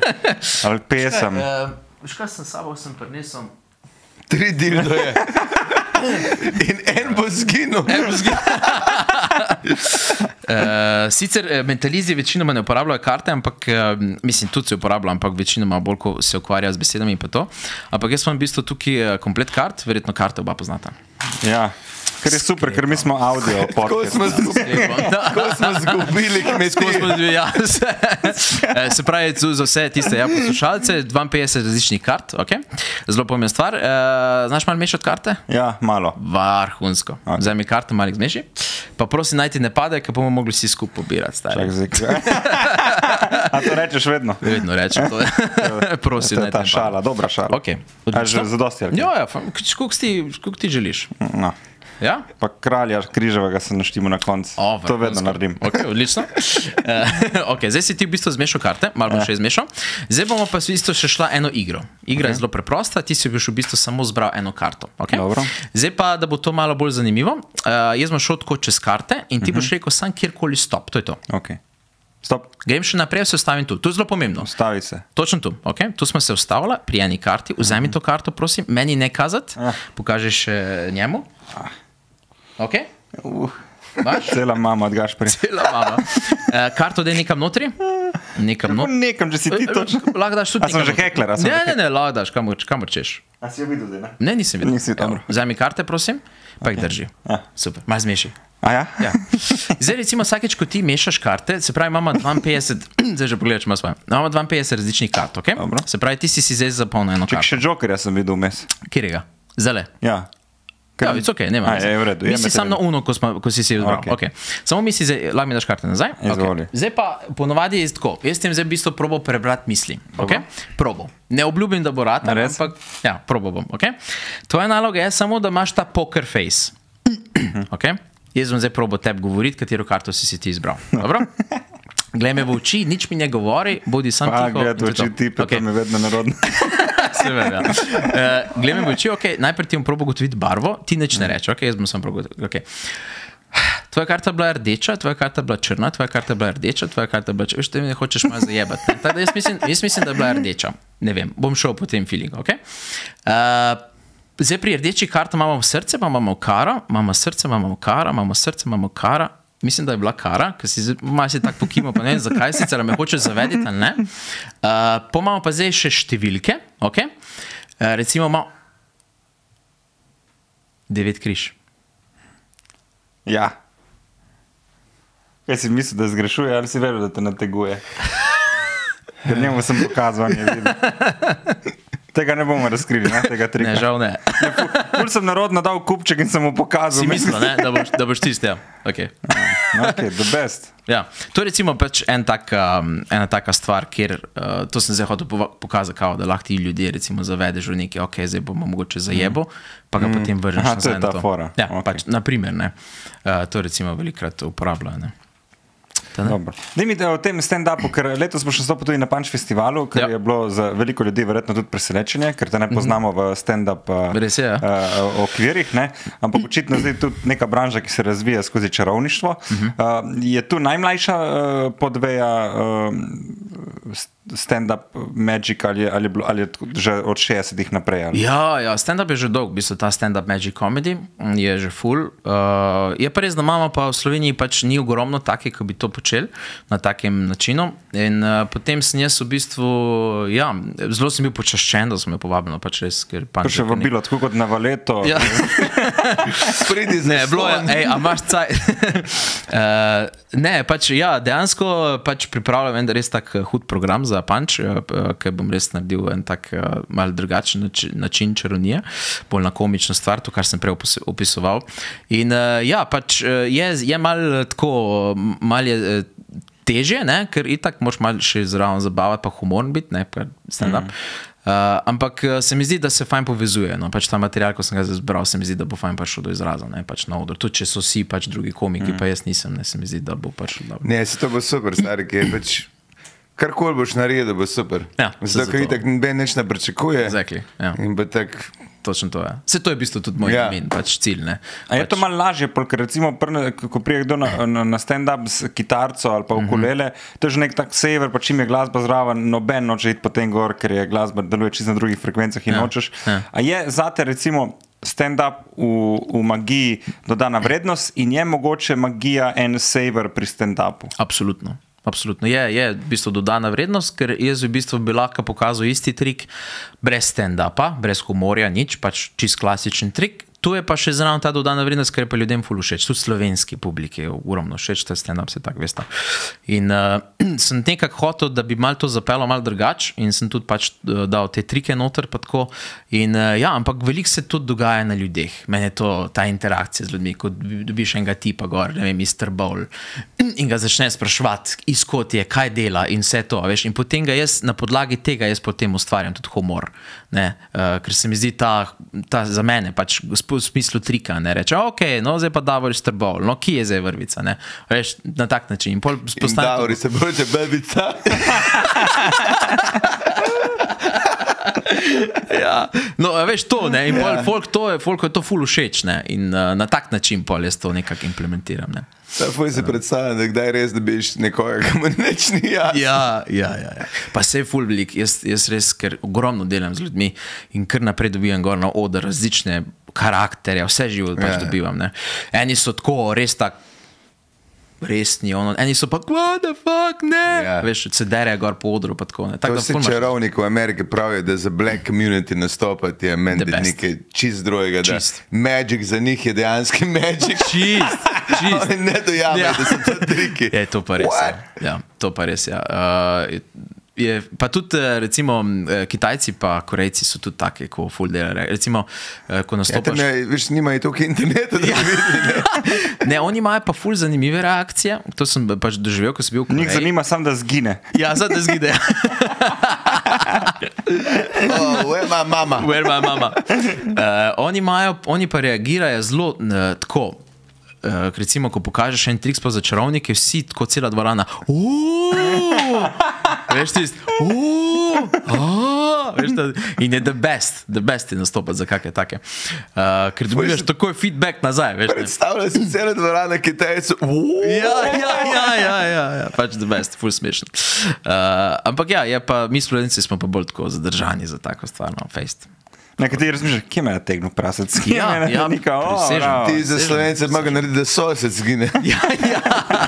[SPEAKER 3] Ali pesem.
[SPEAKER 1] Veš kaj sem sabo, sem prinesel?
[SPEAKER 2] Tri dildo je. In en bo zginil.
[SPEAKER 1] En bo zginil. uh, sicer mentalizi večinoma ne uporabljajo karte, ampak uh, mislim, tudi se uporabljajo, ampak večinoma bolj, ko se ukvarja z besedami in pa to. Ampak jaz imam v bistvu tukaj komplet kart, verjetno karte oba poznata.
[SPEAKER 3] Ja. Ker je super, ker mi smo audio podcast.
[SPEAKER 2] Ko smo zgubili kmetije.
[SPEAKER 1] Ja, se pravi, za vse tiste ja, poslušalce, dvainpetdeset različnih kart, ok? Zelo pomembna stvar. Uh, znaš malo mešati karte?
[SPEAKER 3] Ja, malo.
[SPEAKER 1] Vrhunsko. Okay. Vzemi karto, malo jih zmeši. Pa prosim, naj ti ne pade, ker bomo mogli vsi skupaj pobirati.
[SPEAKER 3] Čak zdaj. A to rečeš vedno?
[SPEAKER 1] Vedno rečem to. Prosim,
[SPEAKER 3] naj ti ne pade. To je ta šala, dobra šala.
[SPEAKER 1] Ok.
[SPEAKER 3] A že zadosti?
[SPEAKER 1] Ja, ja, koliko ti želiš?
[SPEAKER 3] No.
[SPEAKER 1] Ja?
[SPEAKER 3] Pa kralja križevega se naštimo na koncu. Oh, to vedno naredim.
[SPEAKER 1] Ok, odlično. uh, ok, zdaj si ti v bistvu zmešal karte, malo bom ja. Še izmešal. Zdaj bomo pa v bistvu še šla eno igro. Igra okay. Je zelo preprosta, ti si boš v bistvu samo zbral eno karto. Okay? Zdaj pa, da bo to malo bolj zanimivo, uh, jaz bom šel tako čez karte in ti uh -huh. boš rekel sam kjerkoli stop, to je to.
[SPEAKER 3] Ok. Stop.
[SPEAKER 1] Grem še naprej, se ustavim tu. To je zelo pomembno.
[SPEAKER 3] Ustavi se.
[SPEAKER 1] Točno tu, ok. Tu smo se ustavila, pri eni karti. Vzemi to karto, prosim. Meni ne kazati. Ah. Pokažeš uh, njemu. Ah. Ok?
[SPEAKER 3] Uh. Cela mama od Gašpari.
[SPEAKER 1] Cela mama. Uh, karto daj nekam notri. Nekam notri.
[SPEAKER 3] Nekam, že si ti točno.
[SPEAKER 1] Lahko daš tudi
[SPEAKER 3] nekam. A sem že hekler?
[SPEAKER 1] Ne, ne, ne, lahko daš, kamor, kamor češ.
[SPEAKER 3] A si jo videl zdaj, ne?
[SPEAKER 1] Ne, nisem videl.
[SPEAKER 3] Nisi, dobro.
[SPEAKER 1] Vzemi karte, prosim, pa jih drži.
[SPEAKER 3] Ja.
[SPEAKER 1] Super, malo zmeši.
[SPEAKER 3] A ja?
[SPEAKER 1] Ja. Zdaj recimo vsakeč, ko ti mešaš karte, se pravi, imamo dvainpetdeset, zdaj že pogledaj, če ima svoje, imamo dvainpetdeset različnih kart, ok?
[SPEAKER 3] Dobro.
[SPEAKER 1] Se pravi, ti si si zdaj zapolnil eno karto.
[SPEAKER 3] Ček, še Jokerja sem videl vmes.
[SPEAKER 1] Kjerega? Zale?
[SPEAKER 3] Ja.
[SPEAKER 1] Ja, it's ok, nema.
[SPEAKER 3] A, je v redu.
[SPEAKER 1] Misli sam na uno, ko, smo, ko si si izbral.
[SPEAKER 3] Okay.
[SPEAKER 1] Okay. Samo misli, zdaj, lahko mi daš karte nazaj. Okay. Zdaj pa ponovadi je tako. Jaz tem zdaj v bistvu probal prebrati misli. Okay? Probal. Ne obljubim, da bo rad, ampak ja, probal bom. Okay? Tvoja naloga je samo, da imaš ta poker face. Okay? Jaz bom zdaj probal tebi govoriti, katero karto si si ti izbral. Dobro? Glej me v oči, nič mi ne govori, bodi sam
[SPEAKER 3] pa,
[SPEAKER 1] tiho.
[SPEAKER 3] Pa, gled v oči ti, pa okay. To mi vedno narodno.
[SPEAKER 1] Seveda, ja. uh, Glej me v oči, ok, najprej ti bom probal gotoviti barvo, ti nič ne reči, ok, jaz bom sam probal, ok. tvoja karta bila rdeča, tvoja karta bila črna, tvoja karta bila rdeča, tvoja karta bila črna, veš, te mi hočeš malo zajebati. Ne? Tako da jaz mislim, jaz mislim, da je bila rdeča. Ne vem, bom šel po tem feelingu, ok? Uh, zdaj pri rdeči karti imamo srce, pa imamo kara, imamo srce, imamo kara, imamo srce, imamo kara. Mislim, da je bila kara, ker si malo si tako pokimo, pa ne vem zakaj, sicer me hoče zavediti ali ne. Uh, po imamo pa zdaj še številke, ok? Uh, recimo imamo devet križ.
[SPEAKER 3] Ja. Kaj si mislil, da zgrešuje, ali si veril, da te nateguje? Ker njemu sem pokazal, je videl. Tega ne bomo razkrili, ne, tega trika.
[SPEAKER 1] Ne, žal ne.
[SPEAKER 3] ne ful, ful sem narodno dal kupček in sem mu pokazal.
[SPEAKER 1] Si mislil, ne, da boš, da boš tisti, ja. Ok.
[SPEAKER 3] No, ok, the best.
[SPEAKER 1] Ja, to je recimo pač en tak, um, ena taka stvar, kjer, uh, to sem zdaj hotel pokazati, kao, da lahko ti ljudje recimo zavedeš v neki, ok, zdaj bomo mogoče zajebo, pa ga mm. potem vržeš
[SPEAKER 3] Aha,
[SPEAKER 1] nazaj
[SPEAKER 3] to je ta
[SPEAKER 1] na to.
[SPEAKER 3] fora.
[SPEAKER 1] Ja,
[SPEAKER 3] Okay.
[SPEAKER 1] pač, na primer, ne. Uh, to recimo velikrat uporabljajo, ne.
[SPEAKER 3] Daj mi o tem stand-upu, ker letos smo še stopili tudi na Punch festivalu, ker ja. je bilo za veliko ljudi verjetno tudi presenečenje, ker te ne poznamo v stand-up uh,
[SPEAKER 1] je, ja.
[SPEAKER 3] uh, okvirih, ne? Ampak očitno zdaj tudi neka branža, ki se razvija skozi čarovništvo. Uh, je tu najmlajša uh, podveja uh, stand-up magic ali, ali, ali je že od šestdesetih naprej? Ali?
[SPEAKER 1] Ja, ja, stand-up je že dolg, v bistvu ta stand-up magic comedy je že full. Uh, je pa res, da imamo pa v Sloveniji pač ni ogromno takih, ki bi to počeli na takem načinu. In uh, potem sem jaz v bistvu, ja, zelo sem bil počaščen, da sem me povabil, pač res, ker
[SPEAKER 3] pa še vabilo, tako kot na Valeto.
[SPEAKER 1] Ja.
[SPEAKER 2] Spredi z
[SPEAKER 1] ne, bilo je, ej, a imaš caj? uh, ne, pač, ja, dejansko pač pripravljam en res tak hud program za Punch, ker bom res naredil en tak malo drugačen način, način čarovnije, bolj na komično stvar, to, kar sem prej opisoval. In uh, ja, pač je, je malo tako, malo je težje, ne, ker itak moraš malo še zraven zabavati, pa humorn biti, ne, pa stand-up. Mm. Uh, ampak se mi zdi, da se fajn povezuje. No? Pač ta material, ko sem ga zbral, se mi zdi, da bo fajn prišel do izraza, ne? Pač na odru. Tudi če so vsi pač drugi komiki, mm. pa jaz nisem, ne? Se mi zdi, da bo pač dobro.
[SPEAKER 2] Ne, se to bo super, stari, ker pač karkoli boš naredil, bo super.
[SPEAKER 1] Ja,
[SPEAKER 2] zato, ker itak noben nič ne pričakuje.
[SPEAKER 1] Exactly, ja.
[SPEAKER 2] In bo tak...
[SPEAKER 1] Točno to je. Vse to je v bistvu tudi moj
[SPEAKER 2] ja.
[SPEAKER 1] namen, pač cilj, ne.
[SPEAKER 3] A je
[SPEAKER 1] pač...
[SPEAKER 3] to malo lažje, ker recimo, prne, ko prije kdo na, na, na stand-up s kitarco ali pa ukulele, mm -hmm. to je že nek tak sever, pa čim je glasba zraven, noben noče iti potem gor, ker je glasba deluje čisto na drugih frekvencah in ja. nočeš. Ja. A je zate recimo stand-up v, v magiji dodana vrednost in je mogoče magija en sever pri stand-upu?
[SPEAKER 1] Absolutno. Absolutno. Je, je v bistvu dodana vrednost, ker jaz v bistvu bi lahko pokazal isti trik brez stand-upa, brez humorja, nič, pač čist klasičen trik. Tu je pa še zraven ta dodana vrednost, ker je pa ljudem ful všeč, tudi slovenski publiki je ogromno všeč, ta stand-up se tako veste. In uh, sem nekako hotel, da bi malo to zapeljal malo drugače in sem tudi pač dal te trike noter pa tako. In uh, ja, ampak veliko se tudi dogaja na ljudeh. Meni je to ta interakcija z ljudmi, ko dobiš enega tipa gor, ne vem, mister Bowl, in ga začne spraševati, iz kot je, kaj dela in vse to, veš. In potem ga jaz, na podlagi tega jaz potem ustvarjam tudi humor, ne, uh, ker se mi zdi ta, ta za mene pač v smislu trika, ne, reče, ok, no, zdaj pa Davor mister Bowl, no, ki je zdaj vrvica, ne, veš, na tak način. In, pol
[SPEAKER 2] in Davor se boče vrvica.
[SPEAKER 1] Ja, no, veš to, ne, in pol, ja. folk, to je, folk je to ful všeč, ne, in uh, na tak način pol jaz to nekako implementiram, ne.
[SPEAKER 2] Tako si predstavljam, da kdaj res dobiš nekoga, ki mu neč ni jasno.
[SPEAKER 1] Ja, ja, ja, ja. Pa se je ful velik, jaz, jaz res, ker ogromno delam z ljudmi in kar naprej dobivam gor na oder različne karakterje, vse živo pač ja. dobivam, ne. Eni so tako, res tak resni, ono, eni so pa, what the fuck, ne, ja. veš, se derejo gor po odru, pa tako, ne. Tak,
[SPEAKER 2] to si čarovnik v Ameriki pravijo, da za black community nastopati je meni nekaj čist drugega, da magic za njih je dejanski magic.
[SPEAKER 1] Čist, čist.
[SPEAKER 2] Oni ne dojame, ja. da so to triki.
[SPEAKER 1] Je, to pa res, ja. ja. To pa res, ja. Uh, je, pa tudi, recimo, Kitajci pa Korejci so tudi taki, ko ful delajo. Recimo, ko nastopaš...
[SPEAKER 2] Ja, tam viš, nimajo toliko interneta, da bi videli,
[SPEAKER 1] ne. Ne, oni imajo pa ful zanimive reakcije. To sem pač doživel, ko sem bil v Koreji.
[SPEAKER 3] Njih zanima sam, da zgine.
[SPEAKER 1] Ja, sam, da zgine.
[SPEAKER 2] Oh, where my mama?
[SPEAKER 1] Where my mama? Uh, oni, imajo, oni pa reagirajo zelo uh, tako. Uh, recimo, ko pokažeš en trik za čarovnike, vsi, tako cela dvorana, uuuu, veš tist, uuuu, veš, da, in je the best, the best je nastopati za kakšne take. Uh, ker dobiš takoj feedback nazaj, veš.
[SPEAKER 2] Predstavljaj si cele dvorane Kitajcev.
[SPEAKER 1] Ja, ja, ja, ja, ja, ja, pač the best, ful smešen. Uh, ampak ja, je pa, mi Slovenci smo pa bolj tako zadržani za tako stvar, no, fejst.
[SPEAKER 3] Nekateri razmišljajo, kje me je tegnil prasec, kje
[SPEAKER 1] Ja,
[SPEAKER 3] me je
[SPEAKER 1] ja,
[SPEAKER 3] nika, o,
[SPEAKER 1] prisežem.
[SPEAKER 3] bravo.
[SPEAKER 2] Ti za Slovence mogo narediti, da sosed zgine.
[SPEAKER 1] Ja, ja.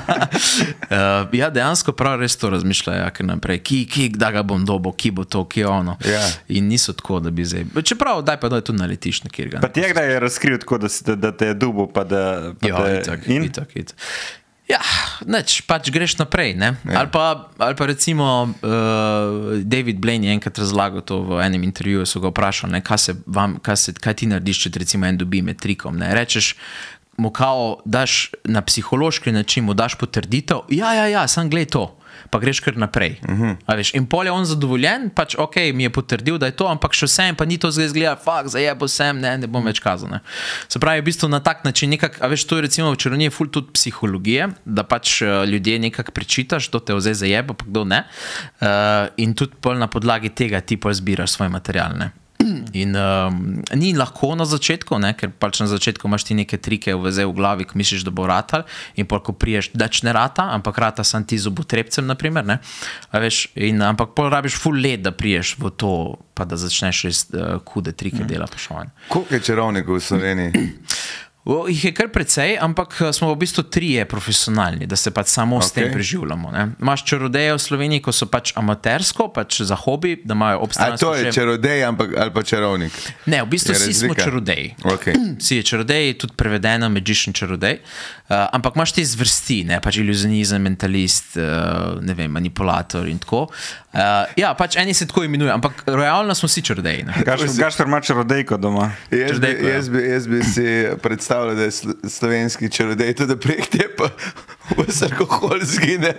[SPEAKER 1] Uh, ja, dejansko prav res to razmišljajo, ker naprej, ki, ki, da ga bom dobil, ki bo to, ki ono.
[SPEAKER 2] Ja.
[SPEAKER 1] In niso tako, da bi zdaj. Čeprav, daj pa daj tu naletiš na kjer ga.
[SPEAKER 3] Pa ti je kdaj razkril tako, da, si, da, da te je dubo, pa da... Pa
[SPEAKER 1] Ja,
[SPEAKER 3] te,
[SPEAKER 1] itak,
[SPEAKER 3] in?
[SPEAKER 1] itak, itak. Ja, neč, pač greš naprej, ne? Ja. Ali, pa, ali pa recimo uh, David Blaine je enkrat razlagal to v enem intervjuju, so ga vprašali, ne, kaj, se vam, kaj, se, kaj ti narediš, če ti recimo en dobi med trikom, ne? Rečeš mu kao, daš na psihološki način, mu daš potrditev, ja, ja, ja, sam glej to, pa greš kar naprej. Uh-huh. A veš, in pol je on zadovoljen, pač ok, mi je potrdil, da je to, ampak še vsem pa ni to zdaj zgleda, fak, zajebo sem, ne, ne bom več kazal. Ne. Se pravi, v bistvu na tak način nekak, a veš, to je recimo v čarovniji ful tudi psihologije, da pač uh, ljudje nekak prečitaš, kdo te vzaj zajebo, pa kdo ne. Uh, in tudi pol na podlagi tega ti pol zbiraš svoj material, ne. In um, ni lahko na začetku, ne, ker pač na začetku imaš ti neke trike vze v glavi, ko misliš, da bo ratal, in pol, ko priješ, dač ne rata, ampak rata sam ti z obotrebcem, naprimer, ne, a veš, in, ampak pol rabiš ful let, da priješ v to, pa da začneš res uh, hude trike dela pošovanja.
[SPEAKER 2] Koliko je čarovnikov v Sloveniji?
[SPEAKER 1] O, jih je kar precej, ampak smo v bistvu trije profesionalni, da se pač samo okay. s tem preživljamo. Ne. Imaš čarodeje v Sloveniji, ko so pač amatersko, pač za hobi, da imajo obstransko.
[SPEAKER 2] A to je še... čarodej ampak, ali pa čarovnik?
[SPEAKER 1] Ne, v bistvu vsi smo čarodeji.
[SPEAKER 2] Okay.
[SPEAKER 1] Vsi je čarodeji, tudi prevedeno magician čarodej, uh, ampak imaš te zvrsti, ne, pač iluzionizem, mentalist, uh, ne vem, manipulator in tako. Uh, ja, pač eni se tako imenujejo, ampak realno smo vsi čarodeji.
[SPEAKER 3] Gašper ima čarodejko doma.
[SPEAKER 2] Jaz,
[SPEAKER 1] Čarodejko,
[SPEAKER 2] bi, jaz, bi, jaz bi si predstavljal, da je sl slovenski čarodej, tudi prek te pa vse alkohol zgine.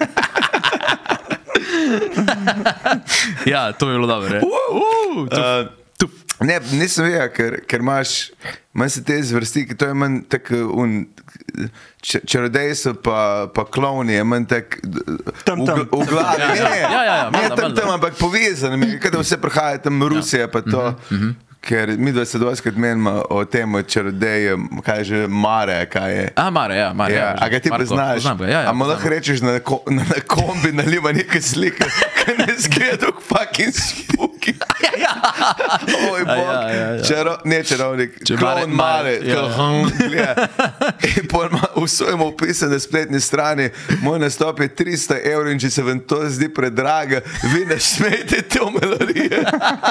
[SPEAKER 1] Ja, to je bilo dobro. Uh,
[SPEAKER 2] uh, ne, nisem vedel, ker, ker imaš, manj se te zvrsti, to je manj tak un, čarodeji so pa, pa klovni, je manj tak
[SPEAKER 3] Tam, tam.
[SPEAKER 2] v, v glavi.
[SPEAKER 1] Ja, ja,
[SPEAKER 2] Ne,
[SPEAKER 1] ja, ja, ja,
[SPEAKER 2] ne
[SPEAKER 1] malda,
[SPEAKER 2] tam,
[SPEAKER 1] malda.
[SPEAKER 2] tam, ampak povezan, kada vse prihaja tam Rusija pa to. Mm-hmm. Ker mi dva se doskrat menimo o tem čarodeju, kaj je že Mare, kaj je.
[SPEAKER 1] A, Mare, ja, Mare.
[SPEAKER 2] Ja,
[SPEAKER 1] Ja,
[SPEAKER 2] a ga ti
[SPEAKER 1] Marko,
[SPEAKER 2] poznaš?
[SPEAKER 1] poznam ga, ja, ja,
[SPEAKER 2] a mu
[SPEAKER 1] poznam
[SPEAKER 2] lahko rečeš na, ko, na, na kombi naliva nekaj slike, ki ne zgleda v fucking spuki. Oj, bog.
[SPEAKER 1] ja, ja, ja.
[SPEAKER 2] Čaro, ne čarovnik,
[SPEAKER 1] Če
[SPEAKER 2] klon
[SPEAKER 1] Mare-
[SPEAKER 2] Mare.
[SPEAKER 1] Mare, ja.
[SPEAKER 2] In pol ima v svojem opisu na spletni strani, moj nastop je tristo evrov in če se vam to zdi predraga, vi ne smete to melodije.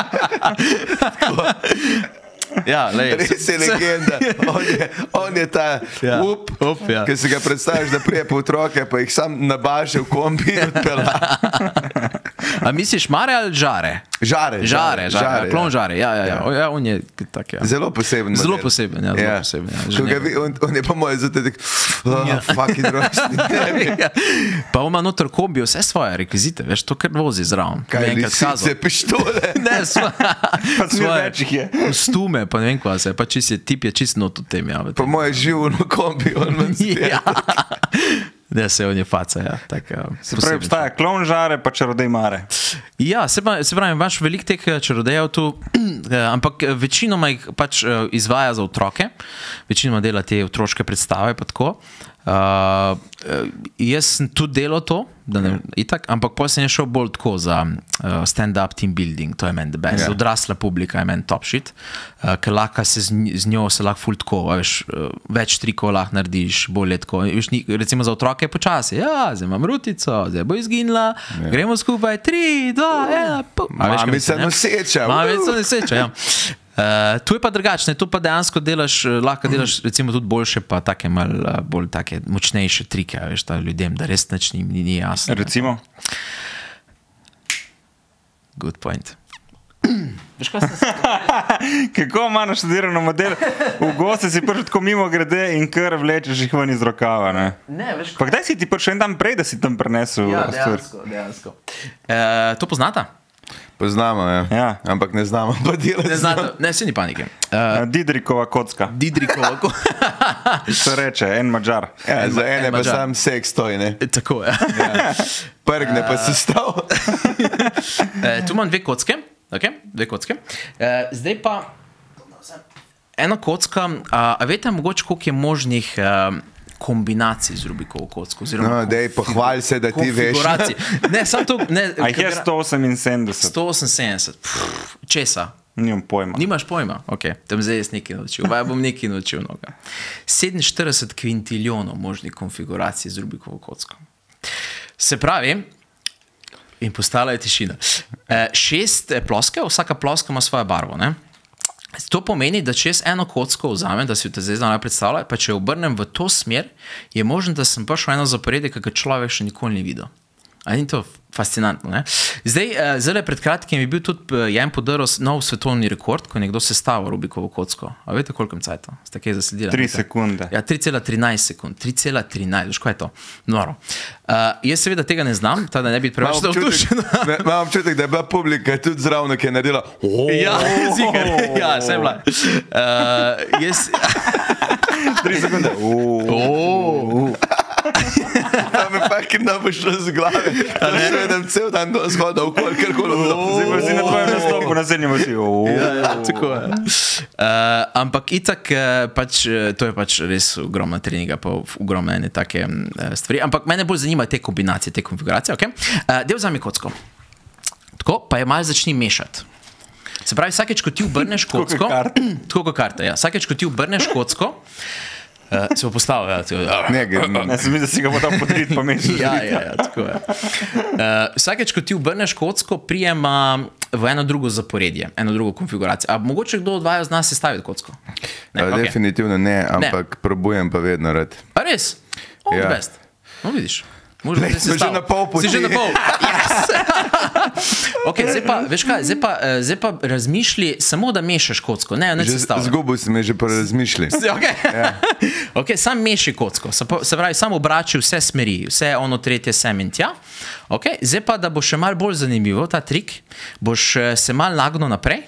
[SPEAKER 1] Ja, lej,
[SPEAKER 2] Res je legenda. On je, on je ta
[SPEAKER 1] Ja.
[SPEAKER 2] up,
[SPEAKER 1] Up, ja.
[SPEAKER 2] ki si ga predstavljaš, da prije po otroke, pa jih sam nabaše v kombi in odpela.
[SPEAKER 1] A misliš Mare ali Žare?
[SPEAKER 2] Žare,
[SPEAKER 1] Žare, žare, žare
[SPEAKER 2] ja.
[SPEAKER 1] klon Žare, ja, ja, ja. ja. ja on je tak, ja.
[SPEAKER 2] Zelo poseben.
[SPEAKER 1] Zelo
[SPEAKER 2] model.
[SPEAKER 1] poseben, ja, zelo poseben, ja.
[SPEAKER 2] Ko ga vi, on, on je pa moj, zato tak, oh,
[SPEAKER 1] Ja.
[SPEAKER 2] fucking rojstni dnevi.
[SPEAKER 1] Ja. Pa ima noter kombi vse svoje rekvizite, veš, to kar vozi zraven.
[SPEAKER 2] Kaj,
[SPEAKER 1] Mi je enkrat
[SPEAKER 2] lisice,
[SPEAKER 1] kazal.
[SPEAKER 2] pištole.
[SPEAKER 1] Ne, svoje,
[SPEAKER 3] Pa smer več jih je.
[SPEAKER 1] kostume, pa ne vem kva se, pa čist je, tip je čist not v tem, ja. v
[SPEAKER 2] Po
[SPEAKER 1] tem.
[SPEAKER 2] moje živno kombi, on manj
[SPEAKER 1] Ja.
[SPEAKER 2] spet.
[SPEAKER 1] Ne, se on je faca, ja. Tak, ja,
[SPEAKER 3] Se pravi, obstaja klon Žare, pa čarodej Mare.
[SPEAKER 1] Ja, se, pa, se pravi, imaš veliko teh eh, čarodejev tu, eh, ampak eh, večinoma jih pač eh, izvaja za otroke, večinoma dela te otroške predstave pa tako. Uh, jaz sem tudi delal to, da ne, itak, ampak potem sem šel bolj tako za uh, stand-up team building, to je meni the best.
[SPEAKER 2] Ja.
[SPEAKER 1] Yeah. Odrasla publika je meni top shit, uh, ker lahko se z, nj- z njo se lahko ful tako, a veš, uh, več trikov lahko narediš, bolje tako. Veš, ni, recimo za otroke je počasi, ja, zdaj imam rutico, zdaj bo izginila, yeah. gremo skupaj, tri, dva, ena, pum. A veš, kaj
[SPEAKER 2] Mamica
[SPEAKER 1] mislim, ne?
[SPEAKER 2] noseča.
[SPEAKER 1] Mamica noseča, ja. Uh, tu je pa drugačne, tu pa dejansko delaš, eh, lahko delaš recimo tudi boljše, pa take mal uh, bolj take močnejše trike, a veš, ta ljudem, da res nič ni, ni, ni jasno.
[SPEAKER 3] Recimo.
[SPEAKER 1] Good point. Veš, kaj sem se...
[SPEAKER 3] Kako ima naštudirano model? V goste si prišel tako mimo grede in kar vlečeš jih ven iz rokava, ne?
[SPEAKER 1] Ne, veš,
[SPEAKER 3] Pa kdaj si ti prišel en dan prej, da si tam prinesel?
[SPEAKER 1] ja,
[SPEAKER 3] stvar?
[SPEAKER 1] dejansko, dejansko. Uh, to poznata?
[SPEAKER 2] Poznamo, ja.
[SPEAKER 3] Ja.
[SPEAKER 2] Ampak ne znamo pa delati.
[SPEAKER 1] Ne, znate, ne, se ni panike. Uh,
[SPEAKER 3] Didrikova kocka.
[SPEAKER 1] Didrikova, ko...
[SPEAKER 3] Se reče, en Mađar.
[SPEAKER 2] Ja,
[SPEAKER 1] En
[SPEAKER 2] za
[SPEAKER 1] ma-
[SPEAKER 2] ene
[SPEAKER 1] en
[SPEAKER 2] pa
[SPEAKER 1] Madžar.
[SPEAKER 2] sam seks stoji, ne.
[SPEAKER 1] Tako je.
[SPEAKER 2] Prgne pa se stav.
[SPEAKER 1] Uh, tu imam dve kocke. Okay? Dve kocke. Uh, zdaj pa ena kocka, a, a veste mogoče, koliko je možnih uh, kombinacij z Rubikovo kocko?
[SPEAKER 2] No, dej, pohvali se, da ti veš.
[SPEAKER 1] Ne, samo to... Ne,
[SPEAKER 3] A jih je sto oseminsedemdeset?
[SPEAKER 1] sto oseminsedemdeset. Pff, česa?
[SPEAKER 3] Nimam pojma.
[SPEAKER 1] Nimaš pojma? Ok, tam zdaj jaz nekaj naučil. Vaj bom nekaj naučil. Noga. sedeminštirideset kvintiljonov možnih konfiguracij z Rubikovo kocko. Se pravi, in postala je tišina. E, šest ploskev, vsaka ploska ima svojo barvo, ne? To pomeni, da če jaz eno kocko vzamem, da si jo te zdaj znamo predstavljati, pa če jo obrnem v to smer, je možno, da sem prišel eno zaporedje, kakor človek še nikoli ni videl. A ni to fascinantno, ne? Zdaj, zelo pred kratkim je bil tudi en podaril nov svetovni rekord, ko je nekdo sestavil Rubikovo kocko. A veste, koliko je cajta? Ste kaj zasledili?
[SPEAKER 3] Tri sekunde.
[SPEAKER 1] Ja, tri cela trinajst sekund. tri cela trinajst, veš, kaj je to? Noro. Uh, jaz seveda tega ne znam, tada ne bi preveč navdušen.
[SPEAKER 2] Imam občutek, da je bila publika tudi zraven, ki je naredila.
[SPEAKER 1] Ja, zikar. Ja, vse je bila. Uh, jaz...
[SPEAKER 3] Tri sekunde.
[SPEAKER 2] Tam je pa, ki ne bo šlo z glave. Tam še vedem cel dan do shoda, okoli, kjerkoli bilo.
[SPEAKER 3] Zdaj pa si na tvojem nastopu, na zadnjem si.
[SPEAKER 1] Ja, ja, tako je. Uh, ampak itak, pač, to je pač res ogromna treninga, pa ogromna ene take stvari. Ampak mene bolj zanima te kombinacije, te konfiguracije. Okay? Uh, del vzami kocko. Tako, pa je malo začni mešati. Se pravi, vsakeč, ko ti obrneš kocko... Tako kot karta, ja. Vsakeč, ko ti obrneš kocko, Uh, se bo postavil, ja.
[SPEAKER 2] Ne, ne.
[SPEAKER 3] Ne, sem mislil, da si ga bo tam podrit pomešal.
[SPEAKER 1] Ja, ja, ja, tako je. Uh, vsakeč, ko ti obrneš kocko, prijema v eno drugo zaporedje, eno drugo konfiguracijo. A mogoče kdo od vaju zna sestaviti kocko?
[SPEAKER 2] Ne, okay. Definitivno ne, ampak ne. Probujem pa vedno rad.
[SPEAKER 1] A res? All
[SPEAKER 2] ja.
[SPEAKER 1] the best. No, vidiš.
[SPEAKER 2] Lej, si že na pol poti.
[SPEAKER 1] Si že na pol. Yes. Ok, zdaj pa, veš kaj, zdaj pa, zdaj pa razmišlji samo, da mešaš kocko. Ne, ne sestavlja.
[SPEAKER 2] Zgubil si me že pa razmišlji.
[SPEAKER 1] Ok, ja. Ok, sam meši kocko. Se pravi, sam obrači vse smeri, vse ono tretje sem in tja. Ok, zdaj pa, da bo še malo bolj zanimivo ta trik, boš se malo nagnil naprej.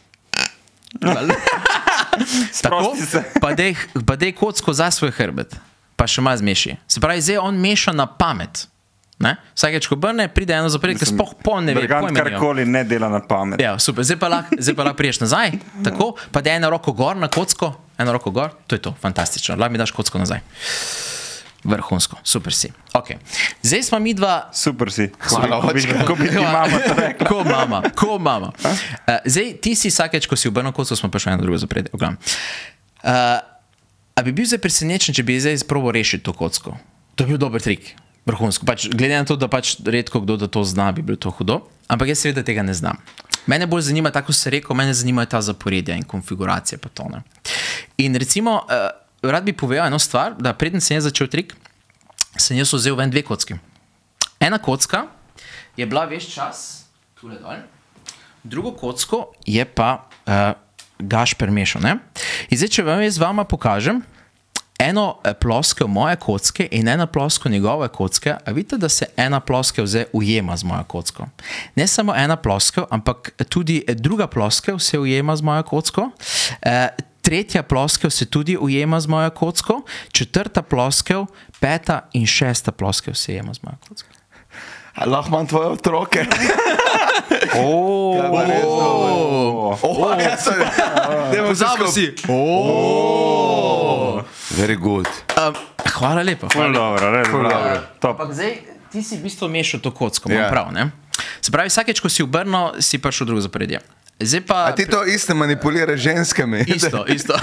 [SPEAKER 1] Tako, pa dej, pa dej kocko za svoj hrbet. Pa še malo zmeši. Se pravi, zdaj on meša na pamet. Vsakeč, ko brne, pride eno zaporedje, ki spoh po ne ve.
[SPEAKER 3] Bergant karkoli ne dela na pamet.
[SPEAKER 1] Ja, super. Zdaj pa lahko lah priješ nazaj, tako, pa da eno roko gor na kocko, eno roko gor, to je to, fantastično. Lahko mi daš kocko nazaj. Vrhunsko, super si. Ok, zdaj smo mi dva...
[SPEAKER 3] Super si.
[SPEAKER 2] Hvala, očka.
[SPEAKER 3] Ko bi ti mama to rekla.
[SPEAKER 1] Ko mama, ko mama. Uh, zdaj, ti si vsakeč, ko si obrnil kocko, smo prišli eno drugo zaporedje. Uh, A bi bil zdaj presenečen, če bi zdaj izprobil rešiti to kocko? To je bil dober trik, vrhunsko. Pač, glede na to, da pač redko kdo da to zna, bi bilo to hudo. Ampak jaz seveda tega ne znam. Mene bolj zanima, tako se rekel, mene zanima ta zaporedja in konfiguracije pa to, ne. In recimo, uh, rad bi povedal eno stvar, da preden sem jaz začel trik, sem jaz vzel ven dve kocki. Ena kocka je bila veš čas, tule dol, drugo kocko je pa... Uh, Gašper mešal, ne? In zdaj, če vam jaz vama pokažem eno ploskev moje kocke in ena ploskev njegove kocke, a vidite, da se ena ploskev zdaj ujema z mojo kocko. Ne samo ena ploskev, ampak tudi druga ploskev se ujema z mojo kocko, e, tretja ploskev se tudi ujema z mojo kocko, četrta ploskev, peta in šesta ploskev se ujema z mojo kocko.
[SPEAKER 2] A lahko imam tvoje otroke?
[SPEAKER 1] Oooo,
[SPEAKER 2] pozabil si. Very good.
[SPEAKER 1] Um, hvala lepa.
[SPEAKER 3] Ful dobro, res dobro.
[SPEAKER 1] Ampak zdaj, ti si v bistvu mešal to kocko, imam prav, ne? Se pravi, vsakeč, ko si obrnil, si prišel drugo zaporedje. Zdaj pa...
[SPEAKER 2] A ti to isto manipuliraš ženskami?
[SPEAKER 1] Isto, isto.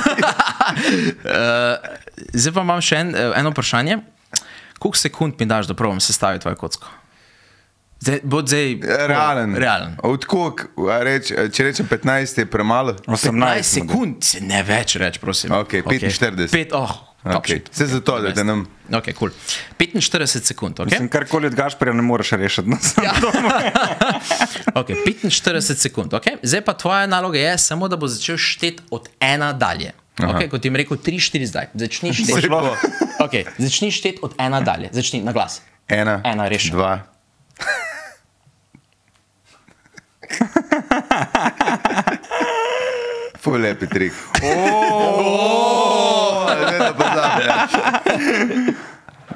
[SPEAKER 1] Zdaj pa imam še en, eno vprašanje. Koliko sekund mi daš, da probam sestaviti tvojo kocko? Zdaj, bo zdaj...
[SPEAKER 2] Realen.
[SPEAKER 1] Realen.
[SPEAKER 2] Od koliko, reč, če rečem petnajst, je premalo?
[SPEAKER 1] petnajst sekund, ne več reč, prosim.
[SPEAKER 2] Ok, petinštirideset.
[SPEAKER 1] Pet, oh, top
[SPEAKER 2] okay.
[SPEAKER 1] shit.
[SPEAKER 2] Vse zato, da te nam...
[SPEAKER 1] Ok, cool. petinštirideset sekund, ok?
[SPEAKER 3] Mislim, karkoli od Gašperja ne moreš rešiti.
[SPEAKER 1] Ja. Ok, petinštirideset sekund, ok? Zdaj pa tvoja naloga je samo, da bo začel šteti od ena dalje. Ok, kot jim rekel, tri, štiri zdaj. Začni šteti. Ok, začni šteti od ena dalje. Začni na glas.
[SPEAKER 2] Ena,
[SPEAKER 1] ena rešen.
[SPEAKER 2] dva. Ful lepi trik.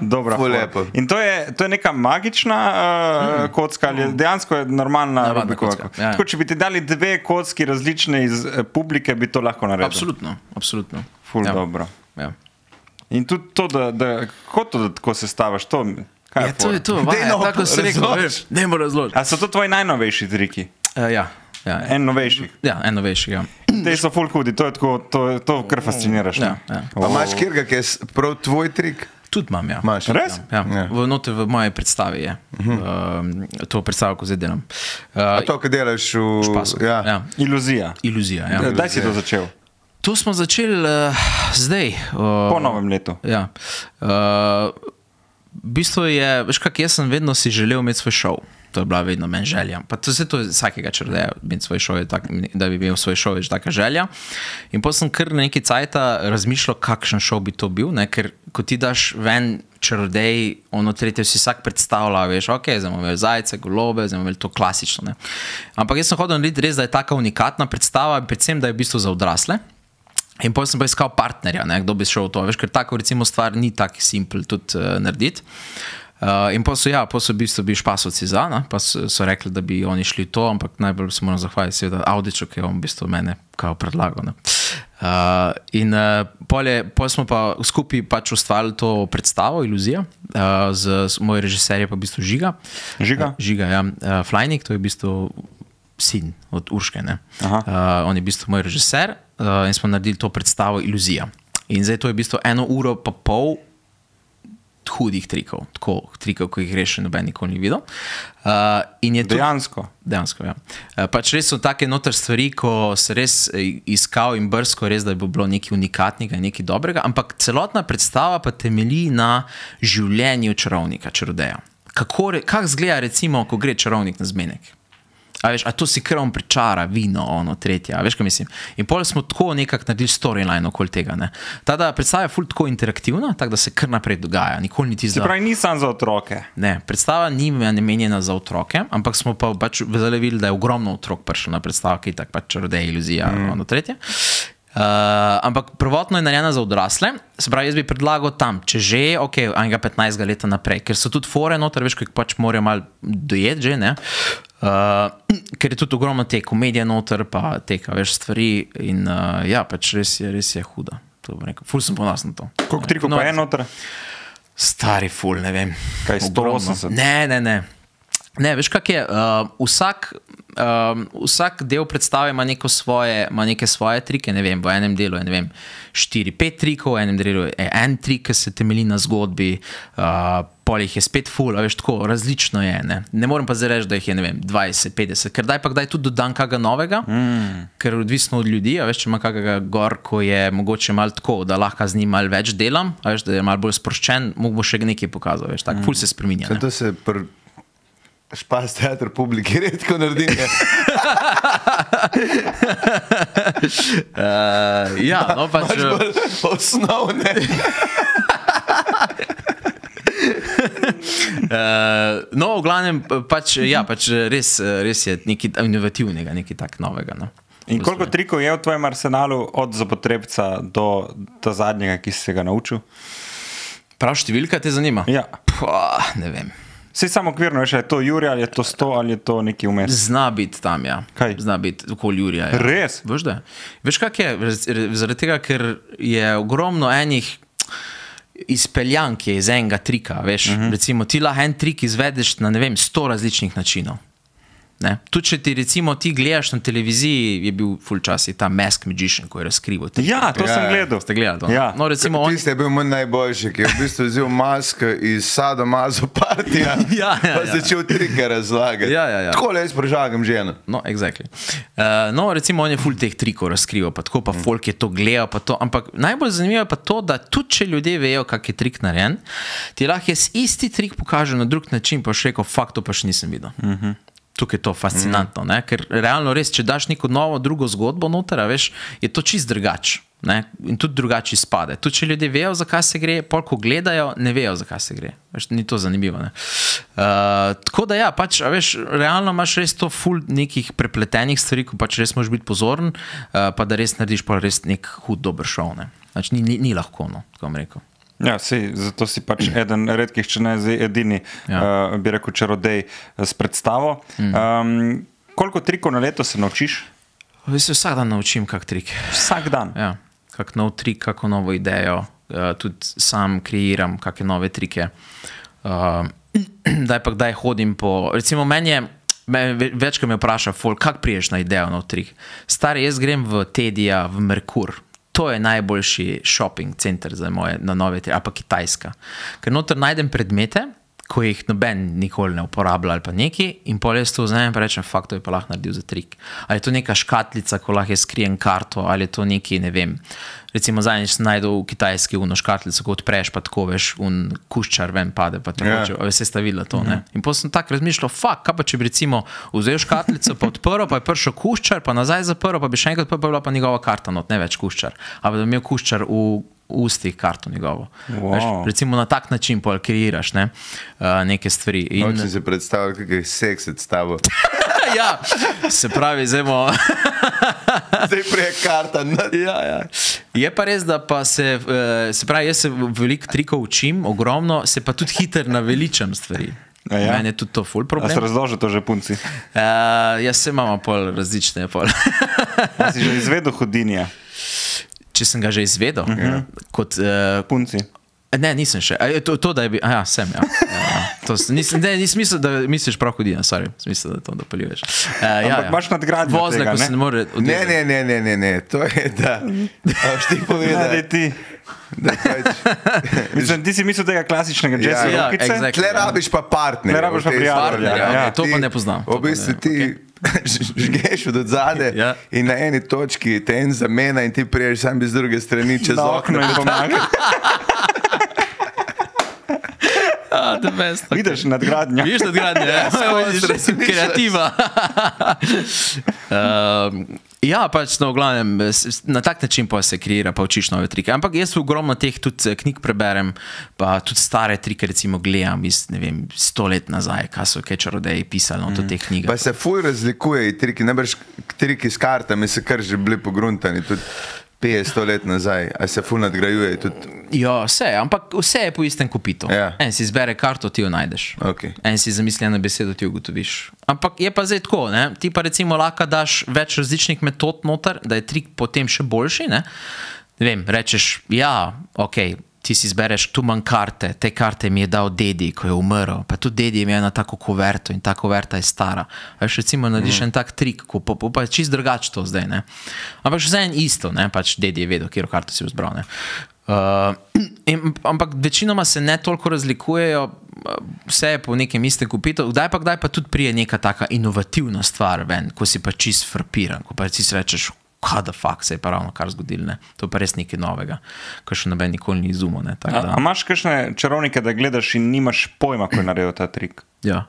[SPEAKER 3] Dobra,
[SPEAKER 2] Ful
[SPEAKER 3] fora.
[SPEAKER 2] lepo.
[SPEAKER 3] In to je, to je neka magična uh, mm. kocka, ali dejansko je normalna
[SPEAKER 1] Navadna
[SPEAKER 3] Rubikova
[SPEAKER 1] kocka,
[SPEAKER 3] kocka.
[SPEAKER 1] ja, ja.
[SPEAKER 3] Tako, če bi ti dali dve kocki različne iz eh, publike, bi to lahko naredil.
[SPEAKER 1] Absolutno, absolutno.
[SPEAKER 3] Ful
[SPEAKER 1] ja.
[SPEAKER 3] dobro.
[SPEAKER 1] Ja.
[SPEAKER 3] In tudi to, da, da, kako to, da tako sestavaš, to, kaj je
[SPEAKER 1] Ja, to je to,
[SPEAKER 2] Daj
[SPEAKER 1] vaja,
[SPEAKER 2] no,
[SPEAKER 1] tako se rekel,
[SPEAKER 2] razloži.
[SPEAKER 1] veš, ne morem razložiti.
[SPEAKER 3] A so to tvoji najnovejši triki?
[SPEAKER 1] Uh, ja, ja.
[SPEAKER 3] En novejših.
[SPEAKER 1] Ja, en novejši, ja.
[SPEAKER 3] Te so ful hudi, to je tako, to, to kar fasciniraš.
[SPEAKER 1] Ja,
[SPEAKER 3] ne?
[SPEAKER 1] ja.
[SPEAKER 2] Pa imaš kjerga, ki je s- prav tvoj trik?
[SPEAKER 1] Tudi imam, ja.
[SPEAKER 2] Imaš?
[SPEAKER 3] Res?
[SPEAKER 1] Ja,
[SPEAKER 2] Ja.
[SPEAKER 1] v, noter v moji predstavi je. Uh -huh. uh, to predstavo, ko zdaj delam. Uh,
[SPEAKER 2] A to, kar delaš v...
[SPEAKER 1] špasu.
[SPEAKER 2] Ja.
[SPEAKER 1] Ja.
[SPEAKER 3] Iluzija.
[SPEAKER 1] Iluzija, ja.
[SPEAKER 3] Kdaj si to začel?
[SPEAKER 1] To smo začeli uh, zdaj. Uh,
[SPEAKER 3] Po novem letu.
[SPEAKER 1] Ja. Uh, v bistvu je, veš kak, jaz sem vedno si želel imeti svoj šov. To je bila vedno meni želja. Pa to je to vsakega črdeja, imeti svoj šov, je tak, da bi imel svoj šov, je že taka želja. In potem sem kar nekaj cajta razmišljal, kakšen šov bi to bil, ne? Ker ko ti daš ven črdej, ono tretje si vsak predstavlja, veš, ok, zdaj bomo imeli zajce, golobe, zdaj bomo imeli to klasično, ne? Ampak jaz sem hodil narediti res, da je taka unikatna predstava, predvsem, da je v bistvu za odrasle. In potem sem pa iskal partnerja, ne, kdo bi šel v to, veš, ker tako recimo stvar ni tako simpel tudi uh, narediti. Uh, in pa so, ja, pa so v bistvu bili špasovci za, ne, pa so, so rekli, da bi oni šli to, ampak najbolj se moram zahvaliti seveda Audiču, ki je on v bistvu mene kao predlagal. Ne. Uh, in uh, pol, je, pol smo pa skupaj pač ustvarili to predstavo, Iluzija, uh, z, z moj režiser je pa v bistvu Žiga.
[SPEAKER 3] Žiga?
[SPEAKER 1] Uh, Žiga, ja. Uh, Flajnik, to je v bistvu sin od Urške, ne. Uh, on je v bistvu moj režiser uh, in smo naredili to predstavo Iluzija. In zdaj to je v bistvu eno uro pa pol hudih trikov, tako trikov, ko jih res še noben nikoli ni videl. Uh, in je tudi,
[SPEAKER 3] Dejansko.
[SPEAKER 1] dejansko, ja. Uh, pač res so take noter stvari, ko se res iskal in brsko, res, da bi bilo nekaj unikatnega in nekaj dobrega, ampak celotna predstava pa temelji na življenju čarovnika, čarodeja. Kako, kak zgleda recimo, ko gre čarovnik na zmenek? A veš, a to si kar on pričara, vino, ono, tretje, a veš, kaj mislim. In pol smo tako nekako naredili storyline okoli tega, ne. Tada predstava je ful tako interaktivna, tako da se kar naprej dogaja, nikoli ni ti
[SPEAKER 3] Se
[SPEAKER 1] za...
[SPEAKER 3] pravi, nisem za otroke.
[SPEAKER 1] Ne, predstava ni namenjena za otroke, ampak smo pa pač zdaj videli, da je ogromno otrok prišlo na predstavo, ki je tako pač čarodej, iluzija, mm. ono tretje. Uh, ampak prvotno je narejena za odrasle, se pravi, jaz bi predlagal tam, če že, ok, enega petnajstega leta naprej, ker so tudi fore noter, veš, ko jih pač morajo malo dojeti že, ne, uh, ker je tudi ogromno te komedije noter, pa teka, veš, stvari in uh, ja, pač res je, res je huda, to bom rekel, ful sem ponosen na to.
[SPEAKER 3] Koliko trikov
[SPEAKER 1] No,
[SPEAKER 3] pa je noter?
[SPEAKER 1] Stari ful, ne vem.
[SPEAKER 3] Kaj, sto
[SPEAKER 1] Ogromno.
[SPEAKER 3] osemdeset?
[SPEAKER 1] Ne, ne, ne. Ne, veš, kak je, uh, vsak, um, vsak del predstave ima, neko svoje, ima neke svoje trike, ne vem, v enem delu je, ne vem, štiri, pet trikov, v enem delu je en trik, ki se temelji na zgodbi, uh, pol jih je spet ful, a veš, tako, različno je, ne. Ne morem pa zdaj reči, da jih je, ne vem, dvajset, petdeset, ker daj pa kdaj tudi dodam kakega novega, mm. ker odvisno od ljudi, a veš, če ima kakega gor, ko je mogoče malo tako, da lahko z njim malo več delam, a veš, da je malo bolj sproščen, mogo bo še nekaj pokazal, veš, tako, mm. ful se spreminja, ne.
[SPEAKER 2] To se pr... Špas teatr publiki redko naredi. Ne?
[SPEAKER 1] uh, ja, no pač...
[SPEAKER 2] Pač bolj osnovne.
[SPEAKER 1] Uh, no, v glavnem, pač, ja, pač res, res je nekaj inovativnega, nekaj tak novega. No.
[SPEAKER 3] In koliko trikov je v tvojem arsenalu od zapotrebca do, do zadnjega, ki si se ga naučil?
[SPEAKER 1] Prav številka te zanima?
[SPEAKER 3] Ja.
[SPEAKER 1] Pah, ne vem.
[SPEAKER 3] Vsi samo okvirno, veš, je to Jurija, ali je to sto, ali je to neki vmes?
[SPEAKER 1] Zna biti tam, ja.
[SPEAKER 3] Kaj?
[SPEAKER 1] Zna biti okoli Jurija. Ja.
[SPEAKER 3] Res?
[SPEAKER 1] Veš, da? Veš, kak je? Zaradi tega, ker je ogromno enih izpeljank je iz enega trika, veš. Uh -huh. Recimo, ti lahko en trik izvedeš na, ne vem, sto različnih načinov. Ne? Tudi če ti recimo ti gledaš na televiziji, je bil full čas ta Mask Magician, ko je razkrival.
[SPEAKER 3] Ja, to
[SPEAKER 2] Ja,
[SPEAKER 3] sem gledal.
[SPEAKER 1] Ste gledali to?
[SPEAKER 3] Ja.
[SPEAKER 1] No, recimo on...
[SPEAKER 2] Tiste je bil moj najboljši, ki je v bistvu vzel masko iz Sadomaso partija,
[SPEAKER 1] Ja, ja,
[SPEAKER 2] pa
[SPEAKER 1] ja.
[SPEAKER 2] začel trike razlagati.
[SPEAKER 1] Ja, ja, ja.
[SPEAKER 2] Tako le jaz prežagam ženo.
[SPEAKER 1] No, exactly. Uh, no, recimo on je ful teh trikov razkrival, pa tako pa mm. folk je to gledal, pa to, ampak najbolj zanimivo je pa to, da tudi če ljudje vejo, kak je trik narejen, ti lahko jaz isti trik pokaže na drug način, pa še rekel, fakt, to pa še nisem videl. Mm -hmm. Tukaj je to fascinantno, ne? Ker realno res, če daš neko novo drugo zgodbo noter, veš, je to čist drugače. In tudi drugače izpade. Tudi če ljudje vejo, zakaj se gre, pol ko gledajo, ne vejo, zakaj se gre. Veš, ni to zanimivo. Ne? Uh, tako da ja, pač, a veš, realno imaš res to ful nekih prepletenih stvari, ko pač res moraš biti pozoren, uh, pa da res narediš pol res nek hud dober šov. Ne? Znači, ni, ni, ni lahko, no, tako bom rekel.
[SPEAKER 3] Ja, si, zato si pač eden redkih, če ne edini, ja. uh, bi rekel, čarodej s predstavo. Mm. Um, koliko trikov na leto se naučiš?
[SPEAKER 1] Se vsak dan naučim kak trik.
[SPEAKER 3] Vsak dan?
[SPEAKER 1] Ja, kak nov trik, kako novo idejo. Uh, tudi sam kreiram kakšne nove trike. Uh, daj pa kdaj hodim po... Recimo meni je, me, večkrat me vpraša, fol, kak priješ na idejo nov trik? Stari, jaz grem v Tedija, v Merkur. To je najboljši shopping center za moje na nove trike, ali pa Kitajska. Ker noter najdem predmete, ko jih noben nikoli ne uporablja ali pa neki, in pol jaz to vzamem in rečem, fakt, to je pa lahko naredil za trik. Ali je to neka škatlica, ko lahko jaz skrijem karto, ali je to neki, ne vem, recimo zadnjič sem najdel v Kitajski uno škatlico, ko odpreš, pa tako veš, un kuščar ven pade, pa te hoče, yeah. Vse sta videla to, ne. In potem sem tako razmišljal, fakt, kaj pa če bi recimo vzel škatlico, pa odprl, pa je prišel kuščar, pa nazaj zaprl, pa bi še enkrat, pa bi bila pa njegova karta not, ne več kuščar. Ali bi imel kuščar v ustih karto njegovo.
[SPEAKER 3] Wow.
[SPEAKER 1] Veš, recimo na tak način pol kreiraš, ne, uh, neke stvari. In...
[SPEAKER 2] Hočem si predstavljati, kakaj je sekset s tabo.
[SPEAKER 1] Ja, se pravi, zdaj bomo...
[SPEAKER 2] Zdaj prije karta.
[SPEAKER 1] Ja, ja. Je pa res, da pa se, uh, se pravi, jaz se veliko trikov učim, ogromno, se pa tudi hiter naveličam stvari. Ja? Meni je tudi to ful problem.
[SPEAKER 3] A se razloži to že punci?
[SPEAKER 1] Uh, jaz se imamo pol različne pol.
[SPEAKER 3] A si že izvedel hodinja?
[SPEAKER 1] Če sem ga že izvedel, uh -huh. kot... Uh,
[SPEAKER 3] punci?
[SPEAKER 1] Ne, nisem še. A, to, to, da je bi... A ja, sem, ja. ja. To, nisem, ne, nisem mislil, da misliš prav hodina, sorry. Smisel, da to dopeljuješ. Uh, ja,
[SPEAKER 3] Ampak imaš ja. nadgradnjo
[SPEAKER 1] Vozle,
[SPEAKER 3] tega,
[SPEAKER 1] ko
[SPEAKER 3] ne?
[SPEAKER 1] se ne more odvezati.
[SPEAKER 2] Ne, ne, ne, ne, ne, ne. To je, da... Aš ti povedal.
[SPEAKER 3] Ne, ti.
[SPEAKER 2] Da pač...
[SPEAKER 3] Mislim, ti si mislil tega klasičnega jazza
[SPEAKER 1] Ja,
[SPEAKER 3] rokice?
[SPEAKER 1] exactly.
[SPEAKER 2] Tle rabiš pa partner.
[SPEAKER 3] Tle rabiš pa prijatelja.
[SPEAKER 1] Ja,
[SPEAKER 3] Ja.
[SPEAKER 1] okay, to pa ne poznam.
[SPEAKER 2] V bistvu ti žgeš od odzade
[SPEAKER 1] Ja.
[SPEAKER 2] in na eni točki te en zamena in ti priješ sam iz druge strani čez
[SPEAKER 3] Na
[SPEAKER 2] okno.
[SPEAKER 3] okno in pomaga.
[SPEAKER 1] Ah, the best. Okay.
[SPEAKER 3] Vidiš nadgradnjo?
[SPEAKER 1] Vidiš nadgradnje, ja. Vidiš, sem kreativa. um, ja, pač, no, v glavnem, na tak način pa se kreira, pa učiš nove trike. Ampak jaz ogromno teh tudi knjig preberem, pa tudi stare trike, recimo, gledam iz, ne vem, sto let nazaj, kaj so kaj čarodeji pisali, no, to te knjige.
[SPEAKER 2] Pa se ful razlikuje triki, najbrž triki s kartami se kar že bili pogruntani, tudi petdeset let nazaj, a se ful nadgrajuje tudi.
[SPEAKER 1] Ja, vse, ampak vse je po istem kopitu.
[SPEAKER 2] Ja.
[SPEAKER 1] En si izbere karto, ti jo najdeš.
[SPEAKER 2] Okay.
[SPEAKER 1] En si zamisli eno besedo, ti jo ugotoviš. Ampak je pa zdaj tako, ne? Ti pa recimo lahko daš več različnih metod noter, da je trik potem še boljši, ne? Ne vem, rečeš, ja, ok, ti si izbereš, tu manj karte, te karte mi je dal dedi, ko je umrl, pa tudi dedi je imel eno tako kuverto in ta kuverta je stara. Veš, recimo narediš mm. en tak trik, ko pa, pa je čist drugače to zdaj, ne. Ampak še zdaj en isto, ne, pač dedi je vedel, kjero karto si vzbral, ne. Uh, in, ampak večinoma se ne toliko razlikujejo, vse je po nekem istem kupitu, kdaj pa kdaj pa tudi prije neka taka inovativna stvar ven, ko si pa čist frapiran, ko pa si rečeš, what the fuck, se je pa ravno kar zgodilo, ne. To je pa res nekaj novega, ko še noben nikoli ni izumil, ne. Tak,
[SPEAKER 3] a, a imaš kakšne čarovnike, da gledaš in nimaš pojma, ko je naredil ta trik?
[SPEAKER 1] Ja.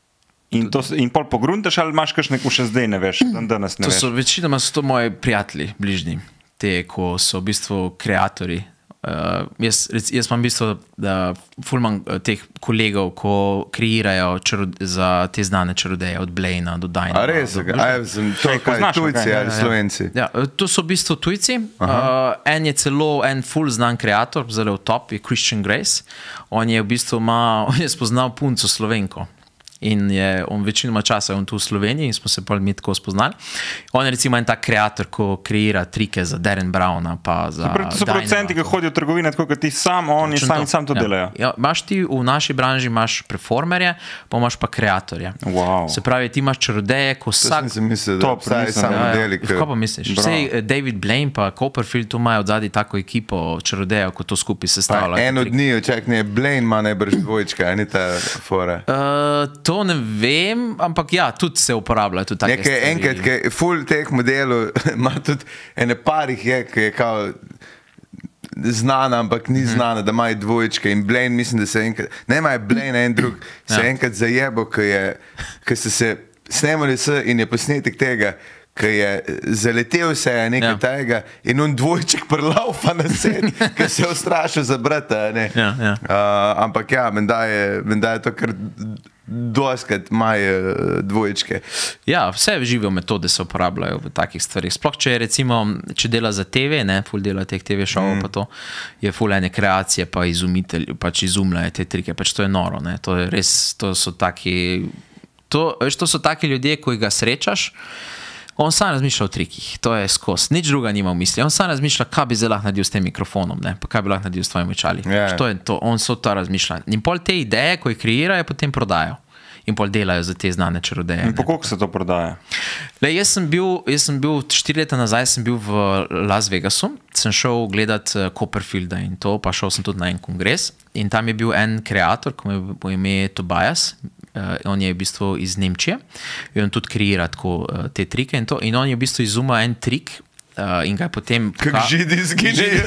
[SPEAKER 3] In, to, in pol pogruntaš ali imaš kakšne, ko še zdaj ne veš, dan danes ne
[SPEAKER 1] to
[SPEAKER 3] veš?
[SPEAKER 1] So, večinoma so to moji prijatelji, bližnji, te, ko so v bistvu kreatorji. Uh, jaz, jaz imam v bistvu da, ful imam teh kolegov, ko kreirajo čarod, za te znane čarodeje, od Blaina do Dina.
[SPEAKER 2] A res,
[SPEAKER 1] do,
[SPEAKER 2] a je to
[SPEAKER 3] Kaj,
[SPEAKER 2] kaj,
[SPEAKER 3] poznaš,
[SPEAKER 2] tujci
[SPEAKER 3] kaj?
[SPEAKER 2] ali Slovenci?
[SPEAKER 1] Ja, to so v bistvu tujci. Uh, en je celo en ful znan kreator, zelo top, je Christian Grace. On je v bistvu ma, on je spoznal punco Slovenko. In je on večinoma časa je on tu v Sloveniji in smo se pol mi tako spoznali. On je recimo en tak kreator, ko kreira trike za Darren Browna, pa za
[SPEAKER 3] Prav, to so producenti, ki hodijo v trgovine, tako kot ti sam, oni sami sam to
[SPEAKER 1] ja.
[SPEAKER 3] delajo.
[SPEAKER 1] Ja, imaš ti v naši branži imaš performerje, pa imaš pa kreatorje.
[SPEAKER 3] Wow.
[SPEAKER 1] Se pravi, ti imaš čarodeje, ko vsak...
[SPEAKER 2] To sem si mislil, da
[SPEAKER 3] Top,
[SPEAKER 2] obstaja
[SPEAKER 3] nisem,
[SPEAKER 2] samo
[SPEAKER 3] ja, ja.
[SPEAKER 2] modeli.
[SPEAKER 1] Kaj pa misliš? Vsej David Blaine pa Copperfield tu imajo odzadaj tako ekipo čarodejev, ko to skupaj sestavljajo.
[SPEAKER 2] En od njih, čak ne, Blaine ima najbrž dvojčka, a ni ta fora.
[SPEAKER 1] Uh, to ne vem, ampak ja, tudi se uporablja. Tudi take
[SPEAKER 2] Nekaj
[SPEAKER 1] stvari.
[SPEAKER 2] enkrat, ki je full teh modelov, ima tudi ene parih je, ki je kao znana, ampak ni znana, da imajo dvojčke in Blaine, mislim, da se enkrat, ne imajo Blaine en drug, se
[SPEAKER 1] Ja.
[SPEAKER 2] enkrat zajebo, ki je, ki so se snemali s in je posnetek tega, ki je zaletel se je nekaj
[SPEAKER 1] Ja.
[SPEAKER 2] tega in on dvojček prlaufa na set, ki se je ustrašil za brata, ne.
[SPEAKER 1] Ja, ja.
[SPEAKER 2] Uh, ampak ja, menda je, menda je to kar doskrat imajo dvojčke.
[SPEAKER 1] Ja, vse žive metode se uporabljajo v takih stvarih. Sploh, če je recimo, če dela za T V, ne, ful dela teh T V šovov, mm. pa to je ful ene kreacije, pa izumitelj, pač izumljajo te trike, pač to je noro, ne, to je res, to so taki, to, veš, to so taki ljudje, ko ga srečaš, on sam razmišlja o trikih, to je skos, nič druga nima v misli, on sam razmišlja, kaj bi zdaj lahko naredil s tem mikrofonom, ne, pa kaj bi lahko naredil s tvojimi očali,
[SPEAKER 2] yeah.
[SPEAKER 1] To je to, on so to razmišlja. In pol te ideje, ko jih kreirajo, potem prodajo. In pol delajo za te znane čarodeje.
[SPEAKER 3] In po koliko se to prodaja?
[SPEAKER 1] Le, jaz sem bil, jaz sem bil štiri leta nazaj, sem bil v Las Vegasu, sem šel gledat Copperfielda in to, pa šel sem tudi na en kongres in tam je bil en kreator, ko je po ime Tobias, uh, on je v bistvu iz Nemčije in on tudi kreira tako uh, te trike in to, in on je v bistvu izumil en trik uh, in ga je potem...
[SPEAKER 2] Kak židi zginejo.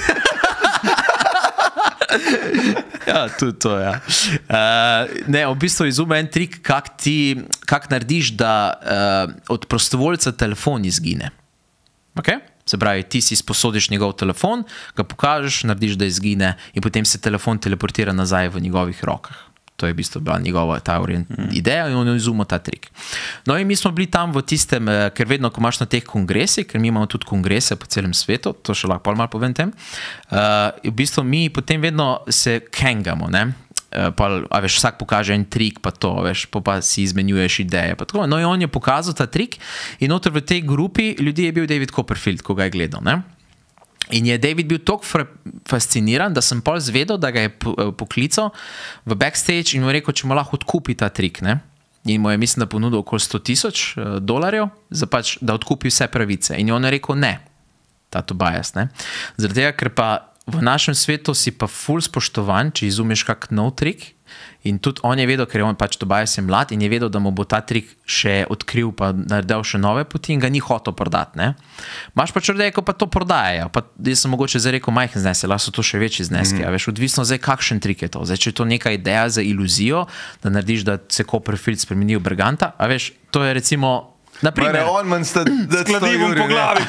[SPEAKER 1] Ja, tudi to, ja. Uh, ne, v bistvu izumil en trik, kak ti, kak narediš, da uh, od prostovoljca telefon izgine. Ok? Se pravi, ti si sposodiš njegov telefon, ga pokažeš, narediš, da izgine in potem se telefon teleportira nazaj v njegovih rokah. To je v bistvu bila njegova ta ideja in on je izumil ta trik. No in mi smo bili tam v tistem, ker vedno, ko imaš na teh kongresih, ker mi imamo tudi kongrese po celem svetu, to še lahko malo povem tem, uh, v bistvu mi potem vedno se kengamo, ne? Uh, pa, a veš, vsak pokaže en trik, pa to, veš, pa, pa si izmenjuješ ideje. Pa tako. No in on je pokazal ta trik in noter v tej grupi ljudi je bil David Copperfield, ko ga je gledal, ne? In je David bil tako fasciniran, da sem pol zvedel, da ga je poklical v backstage in mu rekel, če mu lahko odkupi ta trik, ne? In mu je, mislim, da ponudil okoli sto tisoč dolarjev, za pač, da odkupi vse pravice. In on je rekel ne, ta Tobias, ne? Zaradi tega, ker pa v našem svetu si pa ful spoštovan, če izumeš kak nov trik. In tudi on je vedel, ker je on pač Tobias je mlad in je vedel, da mu bo ta trik še odkril, pa naredil še nove poti in ga ni hotel prodati, ne. Imaš pa črdeje, ko pa to prodajajo, pa jaz sem mogoče zdaj rekel majhen znesek, lahko so to še večji zneski, mm. a veš, odvisno zdaj kakšen trik je to, zdaj če je to neka ideja za iluzijo, da narediš, da se Copperfield spremeni v Briganta, a veš, to je recimo naprimer,
[SPEAKER 2] on manj sta, da
[SPEAKER 3] skladivom po glavi,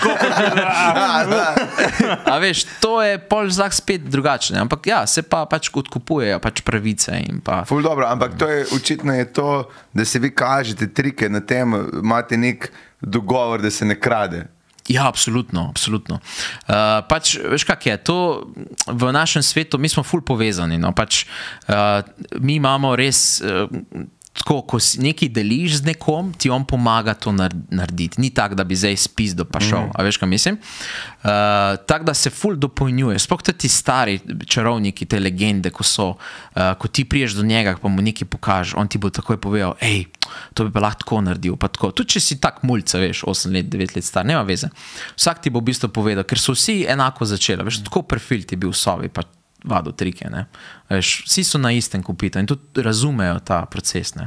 [SPEAKER 1] a veš, to je pol znak spet drugačne, ampak ja, se pa pač odkupujejo pač pravice in pa...
[SPEAKER 2] Ful dobro, ampak to je, očitno je to, da se vi kažete trike na tem, imate nek dogovor, da se ne krade.
[SPEAKER 1] Ja, absolutno, absolutno. Uh, pač, veš kak je, to v našem svetu, mi smo ful povezani, no, pač uh, mi imamo res... Uh, Tako, ko si nekaj deliš z nekom, ti on pomaga to narediti. Ni tako, da bi zdaj spizdo pa šel. Mm. A veš, kaj mislim? Uh, tako, da se ful dopolnjuje. Sploh ti stari čarovniki, te legende, ko so, uh, ko ti priješ do njega, pa mu nekaj pokažeš, on ti bo takoj povedal, ej, to bi pa lahko tako naredil. Pa tako. Tudi če si tak mulca, veš, osem let, devet let star, nema veze. Vsak ti bo v bistvu povedal, ker so vsi enako začeli. Veš, tako Copperfield je bil v sobi, pa vado trike, ne. Veš, vsi so na istem kompitu in tudi razumejo ta proces, ne.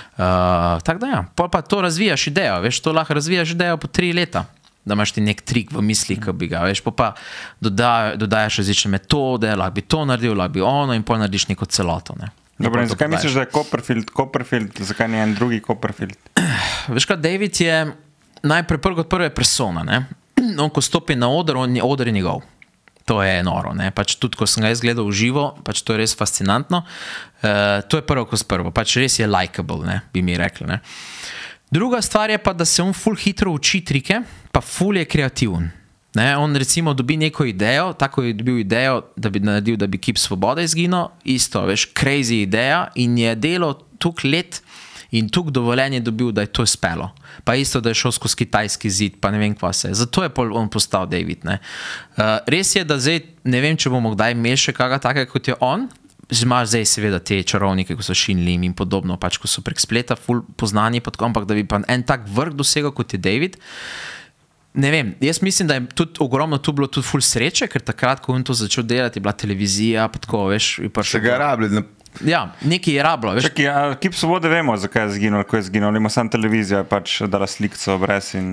[SPEAKER 1] Uh, tako da ja, pa, pa to razvijaš idejo, veš, to lahko razvijaš idejo po tri leta, da imaš ti nek trik v misli, ki bi ga, veš, pa pa dodaj, dodajaš različne metode, lahko bi to naredil, lahko bi ono in pol narediš neko celoto, ne.
[SPEAKER 3] Dobro, in zakaj misliš, da je Copperfield, Copperfield, zakaj ni en drugi Copperfield?
[SPEAKER 1] Veš kaj, David je najprej prv kot prve persona, ne. On, ko stopi na oder, on je oder njegov. To je noro, ne, pač tudi, ko sem ga jaz gledal v živo, pač to je res fascinantno, uh, to je prvo kot prvo, pač res je likeable, ne, bi mi rekli, ne. Druga stvar je pa, da se on ful hitro uči trike, pa ful je kreativen, ne, on recimo dobi neko idejo, tako je dobil idejo, da bi naredil, da bi kip Svobode izginil, isto, veš, crazy ideja in je delo tuk let in tuk dovoljenje dobil, da je to spelo. Pa isto, da je šel skozi kitajski zid, pa ne vem kva se. Zato je on postal David, ne. Uh, res je, da zdaj, ne vem, če bomo kdaj imeli še kaga takega, kot je on, imaš zdaj seveda te čarovnike, ko so Shin Lim in podobno, pač, ko so prek spleta ful poznani, ampak da bi pa en tak vrh dosegel, kot je David, ne vem, jaz mislim, da je tudi ogromno tu bilo tudi ful sreče, ker takrat, ko on to začel delati, je bila televizija, pa tako, veš,
[SPEAKER 2] se ga rabili,
[SPEAKER 1] ja, nekaj je rabilo.
[SPEAKER 3] Čaki, a kip Svobode vemo, zakaj je zginil, ko je zginil. Ima sam televizija, pač dala slikco brez in...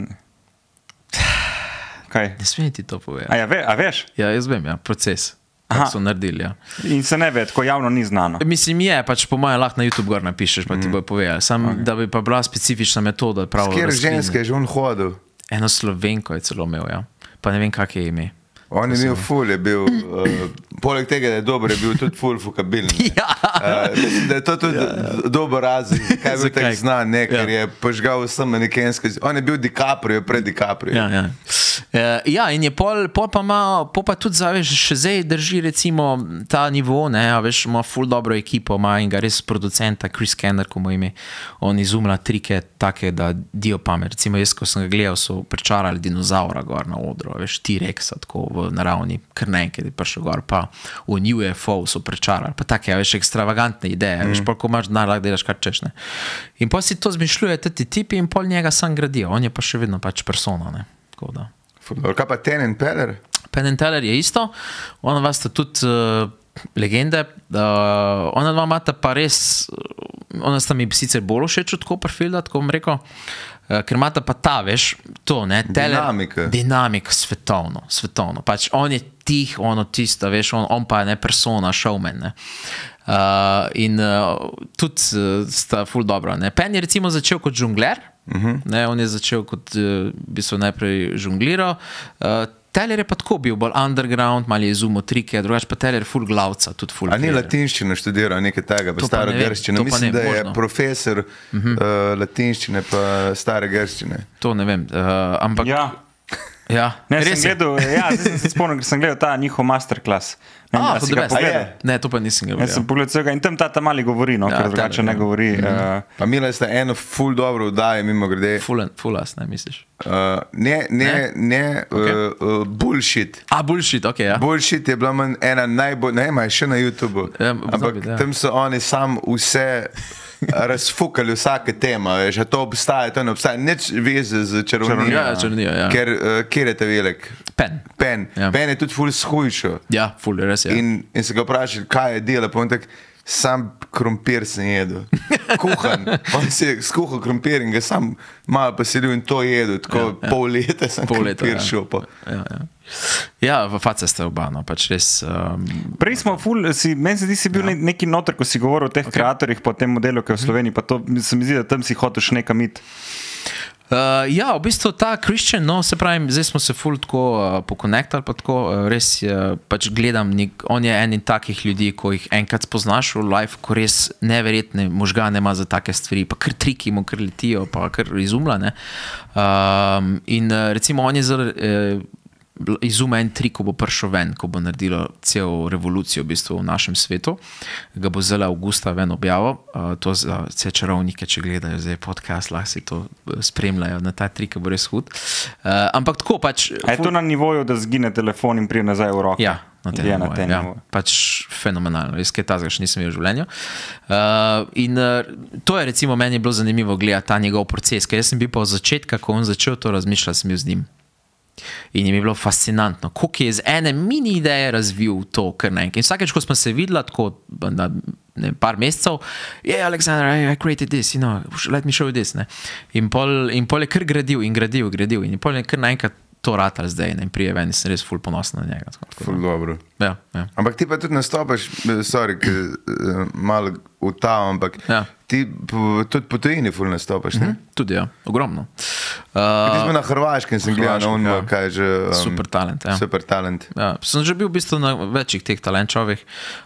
[SPEAKER 3] Kaj?
[SPEAKER 1] Ne smem ti to povedati.
[SPEAKER 3] A, ja, ve, a veš?
[SPEAKER 1] Ja, jaz vem, ja, proces. Kako so naredili, ja.
[SPEAKER 3] In se ne ve, tako javno ni znano.
[SPEAKER 1] Mislim, je, pač po mojem lahko na YouTube gor napišeš, pa ti mm. bojo povedali. Sam, okay. Da bi pa bila specifična metoda.
[SPEAKER 2] S kjer ženske je že on hodil?
[SPEAKER 1] Eno Slovenko je celo imel, ja. Pa ne vem, kak je ime.
[SPEAKER 2] On je bil ful, je bil, uh, poleg tega, da je dober, je bil tudi ful fukabilni.
[SPEAKER 1] Ja,
[SPEAKER 2] mislim, da je to tudi dober razlog, kaj bi
[SPEAKER 1] Zakaj?
[SPEAKER 2] tako znan, ne, ker
[SPEAKER 1] Ja.
[SPEAKER 2] je požgal vsem manekensko. On je bil DiCaprio, pred DiCaprio.
[SPEAKER 1] Ja, ja. Uh, ja, in je pol, pol pa ima, pol pa tudi, zaveš, še zdaj drži recimo ta nivo, ne, a veš, ima ful dobro ekipo, ima in ga res producenta Chris Kenner, ko mu ime, on izumlja trike take, da dio pamet. Recimo jaz, ko sem ga gledal, so pričarali dinozaura gor na odru, a veš, T-Rexa, tako v naravni, kar nekaj je prišel gor, pa v U F O so pričarali, pa take, a veš, ekstravagantne ideje, mm. veš, pol, ko imaš denar, lahko delaš kar češ, ne. In pol si to zmišljuje ti tipi in pol njega sam gradijo, on je pa še vedno pač persona, ne, tako da.
[SPEAKER 2] Kaj pa Ten and Teller?
[SPEAKER 1] Penn and Teller je isto, ona dva sta tudi uh, legende, uh, ona dva imata pa res, ona sta mi sicer bolj všeč od Copperfielda, tako bom rekel, uh, ker imata pa ta, veš, to, ne, Teller,
[SPEAKER 2] Dinamika.
[SPEAKER 1] dinamika, svetovno, svetovno, pač on je tih, ono tisto, veš, on, on pa je ne persona, showman, ne. Uh, in uh, tudi uh, sta ful dobro, ne. Penn je recimo začel kot žongler, uh-huh. ne, on je začel kot, uh, v bistvu najprej žongliral, uh, Teller je pa tako bil, bolj underground, malo je izumil trike, drugače pa Teller je ful glavca, tudi ful.
[SPEAKER 2] A ni
[SPEAKER 1] player.
[SPEAKER 2] latinščino študiral, nekaj tega, pa
[SPEAKER 1] To pa
[SPEAKER 2] staro
[SPEAKER 1] ne vem,
[SPEAKER 2] grščino.
[SPEAKER 1] to pa
[SPEAKER 2] Mislim,
[SPEAKER 1] ne,
[SPEAKER 2] da je
[SPEAKER 1] možno.
[SPEAKER 2] profesor uh-huh. uh, latinščine pa stare grščine.
[SPEAKER 1] To ne vem, uh, ampak...
[SPEAKER 3] Ja.
[SPEAKER 1] ja.
[SPEAKER 3] Ne,
[SPEAKER 1] res
[SPEAKER 3] sem
[SPEAKER 1] je.
[SPEAKER 3] gledal, ja, zdaj sem se spomnil, ker sem gledal ta njihov masterclass. Ne,
[SPEAKER 1] A,
[SPEAKER 3] da si ga
[SPEAKER 1] hudo
[SPEAKER 3] pogledal.
[SPEAKER 1] best. Ne, to pa nisem ga
[SPEAKER 3] Jaz sem
[SPEAKER 1] videl.
[SPEAKER 3] pogledal vsega in tam ta, ta mali govori, no,
[SPEAKER 1] Ja,
[SPEAKER 3] ker drugače
[SPEAKER 1] Teller,
[SPEAKER 3] ne
[SPEAKER 1] ja.
[SPEAKER 3] govori. Uh,
[SPEAKER 2] Pa imela sta eno ful dobro vdaje, mimo grede.
[SPEAKER 1] Ful, fulas, ne misliš?
[SPEAKER 2] Uh, ne, ne, ne, ne
[SPEAKER 1] Okay.
[SPEAKER 2] uh, uh, bullshit.
[SPEAKER 1] A, bullshit, ok, ja.
[SPEAKER 2] Bullshit je bila manj ena najbolj, ne, ima je še na YouTubu.
[SPEAKER 1] Ja, pozna
[SPEAKER 2] Ampak
[SPEAKER 1] biti, ja.
[SPEAKER 2] tam so oni sam vse razfukali, vsake tema, veš, a to obstaja, to ne obstaja, nič veze z čarovnijo.
[SPEAKER 1] Ja, čarovnijo, ja.
[SPEAKER 2] Ker, uh, kjer je ta velik?
[SPEAKER 1] Pen.
[SPEAKER 2] Pen.
[SPEAKER 1] Ja.
[SPEAKER 2] Pen je tudi ful shujšo.
[SPEAKER 1] Ja, ful, res je.
[SPEAKER 2] In, in se ga vprašali, kaj je delo, pa on tak, sam krompir sem jedel. Kuhan. On si je skuhal krompir in ga sam malo poselil in to jedel. Tako
[SPEAKER 1] Ja, ja.
[SPEAKER 2] pol leta sem
[SPEAKER 1] Pol leta,
[SPEAKER 2] krompir
[SPEAKER 1] ja.
[SPEAKER 2] šel.
[SPEAKER 1] Ja, ja. Ja, v face ste oba, no, pač res... Um,
[SPEAKER 3] Prej smo ful, si, meni se zdi, si bil ja. neki noter, ko si govoril o teh okay. kreatorjih po tem modelu, ki je v Sloveniji, pa to se mi zdi, da tam si hotel še nekam iti.
[SPEAKER 1] Uh, ja, v bistvu ta Christian, no, se pravi, zdaj smo se ful tako uh, pokonektali, pa tako uh, res uh, pač gledam, nek, on je en in takih ljudi, ko jih enkrat spoznaš v life, ko res neverjetne možgane ima za take stvari, pa kar triki mu kar letijo, pa kar izumlja, ne. Um, in uh, recimo on je zelo... Uh, izume en trik, ko bo prišel ven, ko bo naredilo cel revolucijo v bistvu v našem svetu. Ga bo zelo avgusta ven objavil. Uh, to za vse čarovnike, če gledajo zdaj podcast, lahko si to spremljajo na ta trik, bo res hud. Uh, ampak tako pač...
[SPEAKER 3] A je to na nivoju, da zgine telefon in prije nazaj v roke?
[SPEAKER 1] Ja, na tem
[SPEAKER 3] Je na
[SPEAKER 1] nivoju,
[SPEAKER 3] tem
[SPEAKER 1] ja.
[SPEAKER 3] nivoju.
[SPEAKER 1] Pač fenomenalno, res kaj tazga še nisem imel v življenju. Uh, in uh, to je recimo meni bilo zanimivo gledati ta njegov proces, ker jaz sem bil pa od začetka, ko on začel to razmišljati, sem bil z njim. In je mi bilo fascinantno, koliko je iz ene mini ideje razvil to kar naenkrat. In vsakeč, ko smo se videli, tako na ne, par mesecev, je yeah, Alexander, I, I created this, you know, let me show you this. Ne. In, pol, in pol je kar gradil in gradil, gradil. In pol je kar naenkrat to ratal zdaj. Ne. In prije ven, sem res ful ponosen na njega. Tako,
[SPEAKER 2] Ful dobro.
[SPEAKER 1] ja, ja.
[SPEAKER 2] Ampak ti pa tudi nastopaš, sorry, ker uh, malo utavam, ampak
[SPEAKER 1] Ja.
[SPEAKER 2] ti po, tudi po tujini ful nastopaš, ne?
[SPEAKER 1] Mhm, tudi, ja, ogromno.
[SPEAKER 2] Ti
[SPEAKER 1] Uh,
[SPEAKER 2] smo na Hrvaškem, sem gledal na
[SPEAKER 1] Hrvaškem,
[SPEAKER 2] unmo,
[SPEAKER 1] ja.
[SPEAKER 2] kaj je že... Um,
[SPEAKER 1] Super talent, ja.
[SPEAKER 2] Super talent.
[SPEAKER 1] Ja, sem že bil v bistvu na večjih teh talentčovih.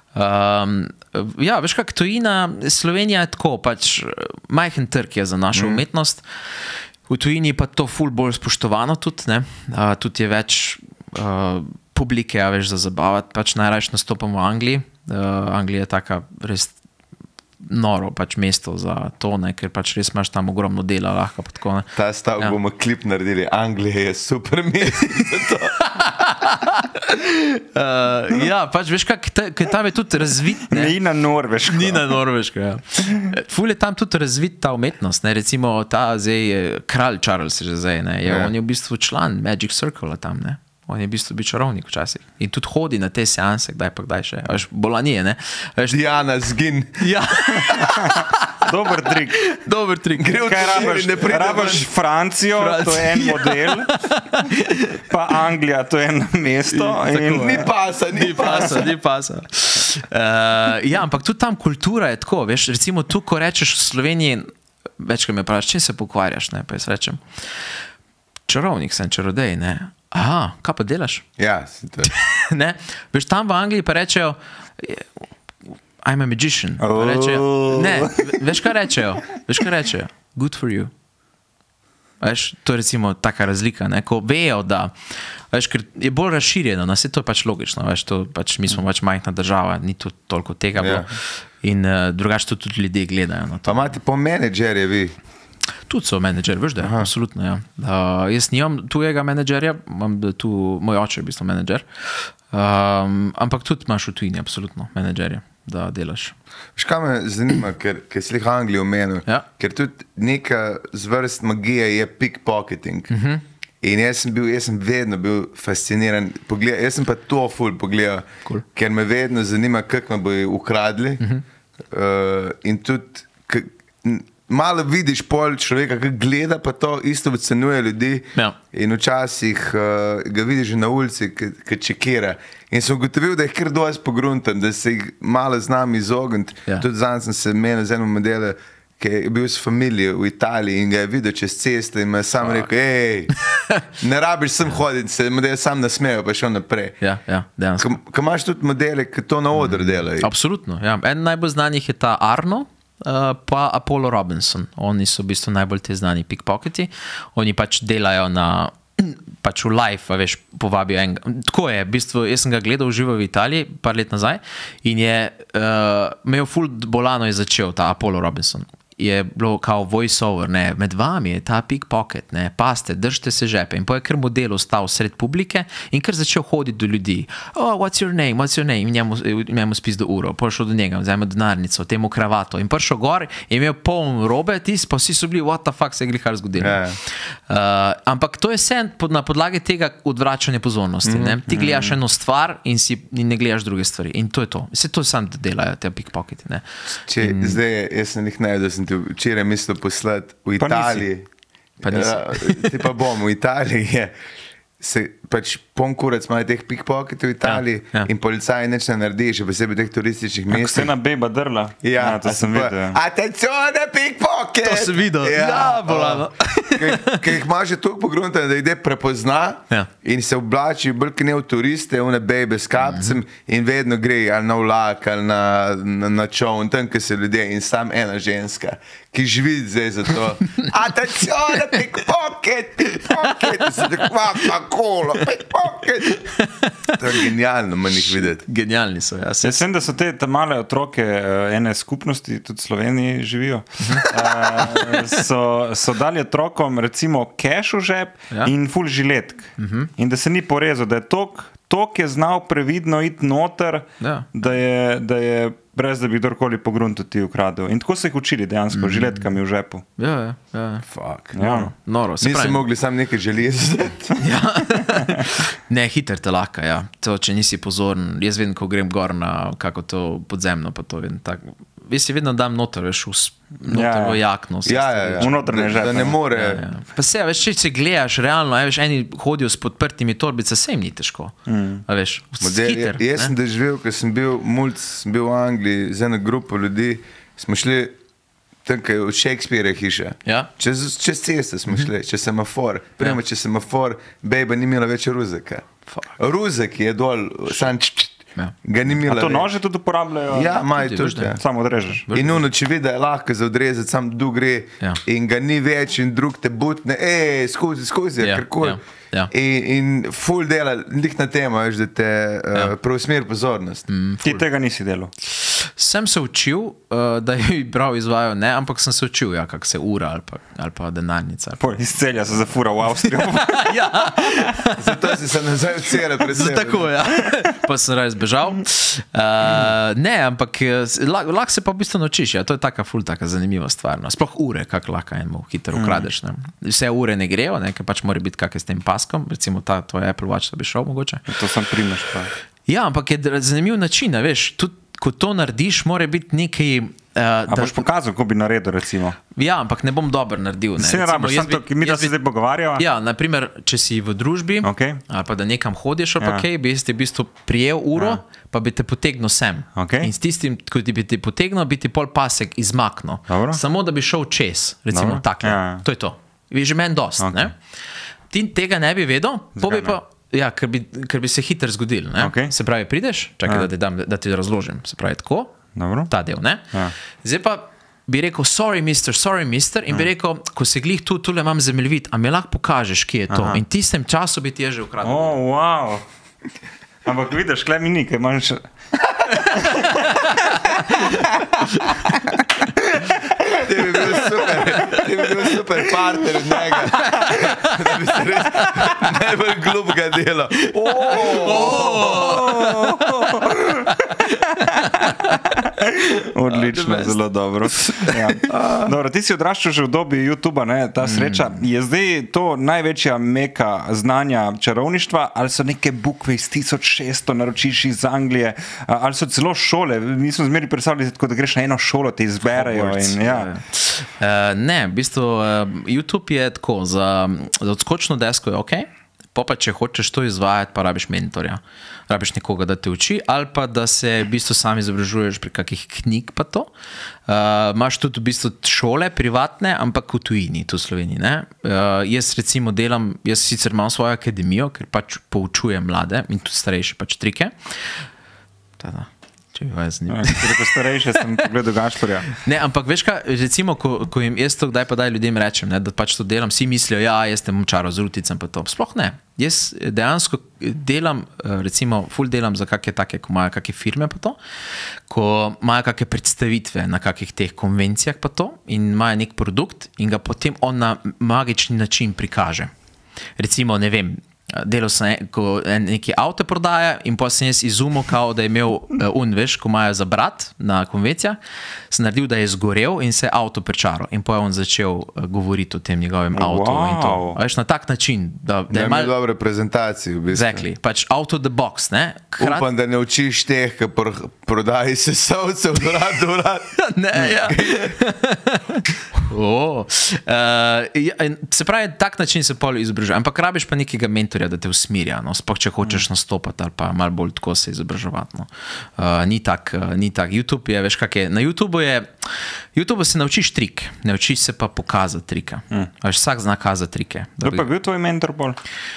[SPEAKER 1] Um, ja, veš kak, tujina, Slovenija je tako, pač majhen trg je za našo mm. umetnost. V tujini pa to ful bolj spoštovano tudi, ne. Uh, tudi je več uh, publike, ja, veš, za zabavati, pač najrajš nastopam v Angliji. Uh, Anglija je taka res noro pač mesto za to, ne, ker pač res imaš tam ogromno dela lahko pa tako, ne.
[SPEAKER 2] Ta stavek
[SPEAKER 1] Ja.
[SPEAKER 2] ja. bomo klip naredili. Anglija je super mesto za to.
[SPEAKER 1] Uh, ja, pač veš kak, ker tam je tudi razvit, ne.
[SPEAKER 3] Ni na Norveško.
[SPEAKER 1] Ni na Norveško, ja. Ful je tam tudi razvit ta umetnost, ne, recimo ta zdaj, je kralj Charles je že zdaj, ne, je,
[SPEAKER 2] Ja.
[SPEAKER 1] on je v bistvu član Magic Circle tam, ne. On je v bistvu bil čarovnik včasih. In tudi hodi na te seanse, kdaj pa kdaj še. Veš, bolanije, ne. Veš,
[SPEAKER 2] Diana zgin.
[SPEAKER 1] ja,
[SPEAKER 3] Dober trik.
[SPEAKER 1] dober trik.
[SPEAKER 2] Gre v
[SPEAKER 3] Kaj
[SPEAKER 2] tujini,
[SPEAKER 3] rabiš?
[SPEAKER 2] ne pride
[SPEAKER 3] Rabiš
[SPEAKER 2] ven.
[SPEAKER 3] Francijo,
[SPEAKER 1] Francija.
[SPEAKER 3] to je en model, pa Anglija, to je eno mesto. In,
[SPEAKER 2] Ni pasa, ni
[SPEAKER 1] Ni pasa,
[SPEAKER 2] pasa.
[SPEAKER 1] ni pasa. Uh, ja, ampak tudi tam kultura je tako, veš, recimo tu, ko rečeš v Sloveniji, večkrat me praviš, čim se pokvarjaš, ne, pa jaz rečem, čarovnik sem, čarodej, ne. Aha, kaj pa delaš?
[SPEAKER 2] Ja, si to.
[SPEAKER 1] Ne? Veš, tam v Angliji pa rečejo, I'm a magician. Pa Rečejo, ne, veš kaj rečejo? Veš kaj rečejo? Good for you. Veš, to je recimo taka razlika, ne? Ko vejo, da veš, ker je bolj razširjeno, no, vse to je pač logično, veš, to pač, mi smo pač majhna država, ni tu toliko tega bilo.
[SPEAKER 2] Ja.
[SPEAKER 1] In uh, drugače to tudi ljudje gledajo. No,
[SPEAKER 2] Pa imate po menedžerje vi?
[SPEAKER 1] Tudi so menedžer, veš da, Aha. absolutno, ja. Uh, jaz nimam tujega menedžerja, imam tu, moj oče je v bistvu menedžer, um, ampak tudi imaš v tujini, absolutno, menedžerje, da delaš.
[SPEAKER 2] Veš, kaj me zanima, ker, ker si jih Anglijo omenil,
[SPEAKER 1] Ja.
[SPEAKER 2] ker tudi neka zvrst magije je pickpocketing.
[SPEAKER 1] Mhm.
[SPEAKER 2] Uh -huh. In jaz sem, bil, jaz sem vedno bil fasciniran, Pogled, jaz sem pa to ful pogledal,
[SPEAKER 1] Cool.
[SPEAKER 2] ker me vedno zanima, kako me bojo ukradli. Uh -huh. uh, in tudi, k, n- malo vidiš pol človeka, ki gleda pa to, isto ocenjuje ljudi.
[SPEAKER 1] Ja.
[SPEAKER 2] In včasih uh, ga vidiš že na ulici, ki čekira. In sem ugotovil, da jih kar dosti pogruntam, da se jih malo znam izogniti.
[SPEAKER 1] Ja.
[SPEAKER 2] Tudi zanj sem se menil z enim modelom, ki je bil s familijo v Italiji in ga je videl čez cesto in me je sam rekel, hej, ne rabiš sem hoditi, se model sam nasmejo, pa šel naprej.
[SPEAKER 1] Ja, ja, dejansko.
[SPEAKER 2] Ko imaš tudi modele, ki to na odru delajo.
[SPEAKER 1] Absolutno, ja. En najbolj znanih je ta Arno, uh, pa Apollo Robinson. Oni so v bistvu najbolj te znani pickpocketi. Oni pač delajo na, pač v live, a veš, povabijo enega. Tako je, v bistvu, jaz sem ga gledal živo v Italiji, par let nazaj, in je uh, imel ful bolano je začel ta Apollo Robinson. Je bilo kao voice-over, ne, med vami je ta pickpocket, ne, paste, držite se žepe. In po je kar model ostal sred publike in kar začel hoditi do ljudi. Oh, what's your name, what's your name? In njemu, njemu spis do uro, prišel do njega, vzajmo denarnico, temu kravato. In prišel gor, je imel poln robe, tisti pa vsi so bili, what the fuck se je glihar zgodilo.
[SPEAKER 2] Ja.
[SPEAKER 1] Uh, ampak to je vse pod, na podlagi tega odvračanja pozornosti. Mm, ne? Ti gledaš mm. eno stvar in, si, in ne gledaš druge stvari. In to je to. Vse to sam delajo, te pickpocketi. Ne?
[SPEAKER 2] Če,
[SPEAKER 1] In,
[SPEAKER 2] zdaj, jaz sem jih najdel, sem ti včeraj mislil poslati v
[SPEAKER 3] Pa nisi.
[SPEAKER 2] Italiji.
[SPEAKER 1] Pa nisi.
[SPEAKER 2] Ja, ti pa bom, v Italiji je. Se, pač pon kurac imajo teh pickpocketov v Italiji
[SPEAKER 1] Ja, ja.
[SPEAKER 2] in policaji nič ne naredi, še posebej v teh turističnih
[SPEAKER 3] Ko se
[SPEAKER 2] mestih.
[SPEAKER 3] ena beba drla.
[SPEAKER 2] Ja,
[SPEAKER 3] to sem videl. Ja.
[SPEAKER 2] Attenzione, pickpocket!
[SPEAKER 1] To sem videl. Ja, bolano.
[SPEAKER 2] Ker jih ima že toliko pogruntane, da jih de prepozna
[SPEAKER 1] Ja.
[SPEAKER 2] in se oblači bolj kot ne v turiste, one bebe s kapcem mm -hmm. in vedno gre ali na vlak ali na, na, na čovn, tam, kjer se ljudje in sam ena ženska, ki živi zdaj za to. Attenzione, pickpocket, pickpocket! In se tako, pa kolo, pickpocket! To je genialno, manj jih videti.
[SPEAKER 1] Genialni so, ja. Se,
[SPEAKER 3] Jaz vem, da so te, te male otroke uh, ene skupnosti, tudi v Sloveniji živijo, uh, so, so dali otrokom recimo keš v žep
[SPEAKER 1] Ja.
[SPEAKER 3] ja. in ful žiletk. Uh -huh. In da se ni porezal, da je tok, tok je znal previdno iti noter,
[SPEAKER 1] Ja.
[SPEAKER 3] da, je, da je brez da bi kdorkoli pogrunto ti ukradel. In tako so jih učili dejansko, uh -huh. žiletkami v žepu.
[SPEAKER 1] ja, ja, ja.
[SPEAKER 2] Fuck.
[SPEAKER 3] Ja.
[SPEAKER 1] Noro, se
[SPEAKER 2] Niso
[SPEAKER 1] pravi.
[SPEAKER 2] mogli sam nekaj železati.
[SPEAKER 1] Ja. Ne, hiter te laka, ja. To, če nisi pozoren, jaz vedno, ko grem gor na kako to podzemno, pa to vedno tako. Jaz si vedno dam noter, veš, v, s- noter
[SPEAKER 3] Ja, ja.
[SPEAKER 1] v jakno. vse
[SPEAKER 2] Ja,
[SPEAKER 1] stvari,
[SPEAKER 2] ja, ja.
[SPEAKER 1] veš.
[SPEAKER 3] V notranje
[SPEAKER 2] Da-
[SPEAKER 3] žepe,
[SPEAKER 2] Da ne
[SPEAKER 3] ne.
[SPEAKER 2] more.
[SPEAKER 1] Ja, ja. Pa se, veš, če se gledaš realno, a veš, eni hodijo s podprtimi torbice, se jim ni težko. Mm. A veš,
[SPEAKER 2] Model,
[SPEAKER 1] hiter.
[SPEAKER 2] jaz
[SPEAKER 1] ne?
[SPEAKER 2] sem doživel, ko sem bil mulc, sem bil v Angliji z eno grupo ljudi, smo šli tam, kaj je od Shakespearea hiša.
[SPEAKER 1] Ja.
[SPEAKER 2] Čez, čez cesto smo šli, čez semafor. Prima
[SPEAKER 1] Ja.
[SPEAKER 2] čez semafor, bejba ni imela več ruzeka. Ruzek je dol, san č, č,
[SPEAKER 1] Ja.
[SPEAKER 2] ga ni imela
[SPEAKER 3] A to
[SPEAKER 2] več.
[SPEAKER 3] nože tudi uporabljajo?
[SPEAKER 2] Ja, imajo
[SPEAKER 1] Tudi,
[SPEAKER 2] to
[SPEAKER 1] veš, da.
[SPEAKER 2] že.
[SPEAKER 3] Samo odrežeš.
[SPEAKER 2] In nuno, če vidi, da je lahko za odrezati, sam du gre
[SPEAKER 1] Ja.
[SPEAKER 2] in ga ni več in drug te butne, ej, skozi, skozi,
[SPEAKER 1] Ja,
[SPEAKER 2] karkoli.
[SPEAKER 1] ja, ja.
[SPEAKER 2] In, in full dela, nik na temo, veš, da te uh,
[SPEAKER 1] Ja.
[SPEAKER 2] preusmeri pozornost. Mm.
[SPEAKER 3] Ti tega nisi delal.
[SPEAKER 1] Sem se učil, uh, da je prav izvajal, ne, ampak sem se učil, ja, kako se ura ali pa, ali pa denarnica.
[SPEAKER 3] Po, iz celja se zafura v Avstrijo.
[SPEAKER 1] Ja,
[SPEAKER 2] Zato si se nazaj vcele pred
[SPEAKER 1] zato
[SPEAKER 2] sebe.
[SPEAKER 1] tako, ja. Pa sem res bežal. Uh, ne, ampak eh, s- la- lahko se pa v bistvu naučiš, ja, to je taka ful, taka zanimiva stvar. No. Sploh ure, kako lahko enemu hitro ukradeš. Ne. Vse ure ne grejo, ne, ker pač mora biti kakaj s tem paskom, recimo ta tvoj Apple Watch, da bi šel mogoče.
[SPEAKER 3] To sem primeš. Pa.
[SPEAKER 1] Ja, ampak je dr- zanimiv način, a veš, tudi ko to narediš, mora biti nekaj... Uh,
[SPEAKER 3] A
[SPEAKER 1] da,
[SPEAKER 3] boš pokazal, kako bi naredil, recimo?
[SPEAKER 1] ja, ampak ne bom dobro naredil. Ne.
[SPEAKER 3] Se ne
[SPEAKER 1] Recimo,
[SPEAKER 3] rabiš,
[SPEAKER 1] jaz
[SPEAKER 3] samo
[SPEAKER 1] bi-
[SPEAKER 3] to, ki mi da
[SPEAKER 1] jaz
[SPEAKER 3] se
[SPEAKER 1] bi-
[SPEAKER 3] zdaj pogovarjava.
[SPEAKER 1] Ja, naprimer, če si v družbi,
[SPEAKER 3] Okej.
[SPEAKER 1] ali pa da nekam hodiš, ali pa
[SPEAKER 3] Ja.
[SPEAKER 1] kaj, bi jaz ti v bistvu prijel uro,
[SPEAKER 3] Ja.
[SPEAKER 1] pa bi te potegnil sem.
[SPEAKER 3] Okej.
[SPEAKER 1] In s tistim, ko ti bi te potegnil, bi ti pol pasek izmaknil.
[SPEAKER 3] Dobro.
[SPEAKER 1] Samo da bi šel čez, recimo
[SPEAKER 3] Dobro.
[SPEAKER 1] tako.
[SPEAKER 3] Ja, ja.
[SPEAKER 1] To je to. Je že meni dost.
[SPEAKER 3] Okej.
[SPEAKER 1] Okay. Ti tega ne bi vedel, po
[SPEAKER 3] Zakaj
[SPEAKER 1] bi pa. Ja, ker bi, ker bi se hitro zgodil.
[SPEAKER 3] Okej.
[SPEAKER 1] Se pravi, prideš, čakaj,
[SPEAKER 3] Ja.
[SPEAKER 1] da, ti dam, da ti razložim. Se pravi, tako,
[SPEAKER 3] Dobro.
[SPEAKER 1] Ta del, ne?
[SPEAKER 3] Ja.
[SPEAKER 1] Zdaj pa bi rekel, sorry, mister, sorry, mister, in bi rekel, ko se glih tu, tule imam zemljevid, a mi lahko pokažeš, kje je to?
[SPEAKER 3] Aha.
[SPEAKER 1] In tistem času bi ti je že ukradel.
[SPEAKER 3] O, wow. Ampak vidiš, klej mi ni, kaj manjš.
[SPEAKER 2] Ti bi bil super, ti bi bil super partner od njega. Da bi se res najbolj glupega delo.
[SPEAKER 3] Odlično, zelo dobro. Ja. Dobro. Ti si odraščal že v dobi YouTuba, ne? Ta sreča. Je zdaj to največja meka znanja čarovništva, ali so neke bukve iz tisoč šeststo naročiš iz Anglije, ali so celo šole? Mi smo zmeri predstavljali, da greš na eno šolo, te izberejo. In, ja.
[SPEAKER 1] Uh, ne, v bistvu uh, YouTube je tako, za, za odskočno desko je ok, pa pa če hočeš to izvajati, pa rabiš mentorja, rabiš nekoga, da te uči, ali pa da se v bistvu sam izobražuješ pri kakih knjig pa to. Uh, imaš tudi v bistvu šole privatne, ampak v tujini, tu v Sloveniji, ne. Uh, jaz recimo delam, jaz sicer imam svojo akademijo, ker pač poučujem mlade in tudi starejše pač trike. Tada. Če bi vas zanimalo.
[SPEAKER 3] Če reko starejše, sem pogledal Gašporja.
[SPEAKER 1] Ne, ampak veš kaj, recimo, ko, ko jim jaz to kdaj pa daj ljudem rečem, ne, da pač to delam, vsi mislijo, ja, jaz te bom čaral z ruticem pa to. Sploh ne. Jaz dejansko delam, recimo, ful delam za kakšne take, ko imajo kakšne firme pa to, ko imajo kakšne predstavitve na kakih teh konvencijah pa to in imajo nek produkt in ga potem on na magični način prikaže. Recimo, ne vem, delal sem, ko neki avto prodaja in pa sem jaz izumil, kao, da je imel un, veš, ko imajo za brat na konvencijah, sem naredil, da je zgorel in se je avto prečaral in pa je on začel govoriti o tem njegovem avtu
[SPEAKER 3] Wow.
[SPEAKER 1] in to. A veš, na tak način, da, da
[SPEAKER 2] Da
[SPEAKER 1] je
[SPEAKER 2] ima
[SPEAKER 1] mal...
[SPEAKER 2] dobre prezentacije, v bistvu.
[SPEAKER 1] Exactly, pač out of the box, ne? Hrat...
[SPEAKER 2] Upam, da ne učiš teh, ki pr prodaji sesavcev od rad do rad.
[SPEAKER 1] Ne, ja. oh. uh, ja, se pravi, tak način se pol izobražuje, ampak rabiš pa nekega mentorja, da te usmirja, no? Sploh če hočeš nastopati ali pa malo bolj tako se izobraževati. No? Uh, ni tak, uh, ni tak. YouTube je, veš kak je, na YouTubeu je, YouTubeu se naučiš trik, ne učiš se pa pokazati trika. Mm. Veš, vsak zna kazati trike.
[SPEAKER 3] Kdo pa je bil tvoj mentor bolj?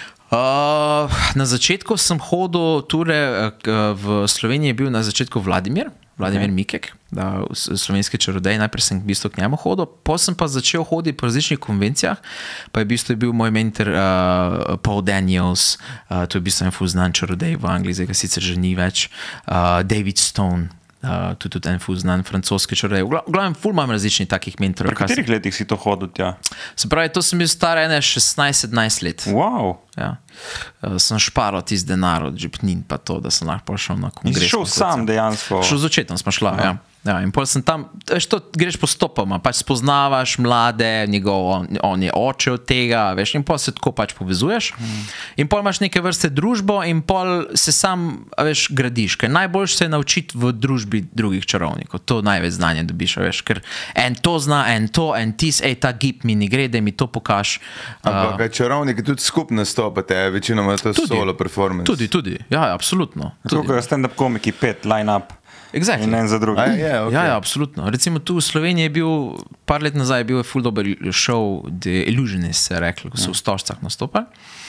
[SPEAKER 1] Uh, na začetku sem hodil, ture, v Sloveniji je bil na začetku Vladimir, Vladimir okay. Mikek, da, slovenski čarodej, najprej sem v bistvu k njemu hodil, potem sem pa začel hoditi po različnih konvencijah, pa je v bistvu bil moj mentor uh, Paul Daniels, uh, to je v bistvu en ful znan čarodej v Angliji, zdaj ga sicer že ni več, uh, David Stone, uh, tudi, tudi en ful znan francoski čarodej. V glavnem ful imam različnih takih mentorov.
[SPEAKER 3] Pri katerih letih si to hodil tja?
[SPEAKER 1] Se pravi, to sem bil star ene šestnajst sedemnajst let.
[SPEAKER 3] Wow.
[SPEAKER 1] Ja. Uh, sem šparal tisti denar od žepnin pa to, da sem lahko šel na kongres.
[SPEAKER 3] In si šel sam dejansko?
[SPEAKER 1] Šel z očetom smo šla, ja. Ja, in pol sem tam, veš, to greš postopoma, pač spoznavaš mlade, njegov, on, on je oče od tega, veš, in pol se tako pač povezuješ. Hmm. In pol imaš neke vrste družbo in pol se sam, veš, gradiš, ker najboljš se je naučiti v družbi drugih čarovnikov, to največ znanja dobiš, veš, ker en to zna, en to, en tis, ej, ta gib mi ne gre, da mi to pokaž.
[SPEAKER 2] Ampak uh, čarovniki tudi skupaj nastopate, večinoma je to tudi, solo performance.
[SPEAKER 1] Tudi, tudi, ja, absolutno.
[SPEAKER 3] Tukaj je stand-up komiki, pet, line-up.
[SPEAKER 1] Exactly.
[SPEAKER 3] In en za drugi.
[SPEAKER 2] A, yeah, okay.
[SPEAKER 1] Ja, ja, absolutno. Recimo tu v Sloveniji je bil, par let nazaj je bil ful dober show The Illusionist, se je rekli, ko so v Stožcah nastopali.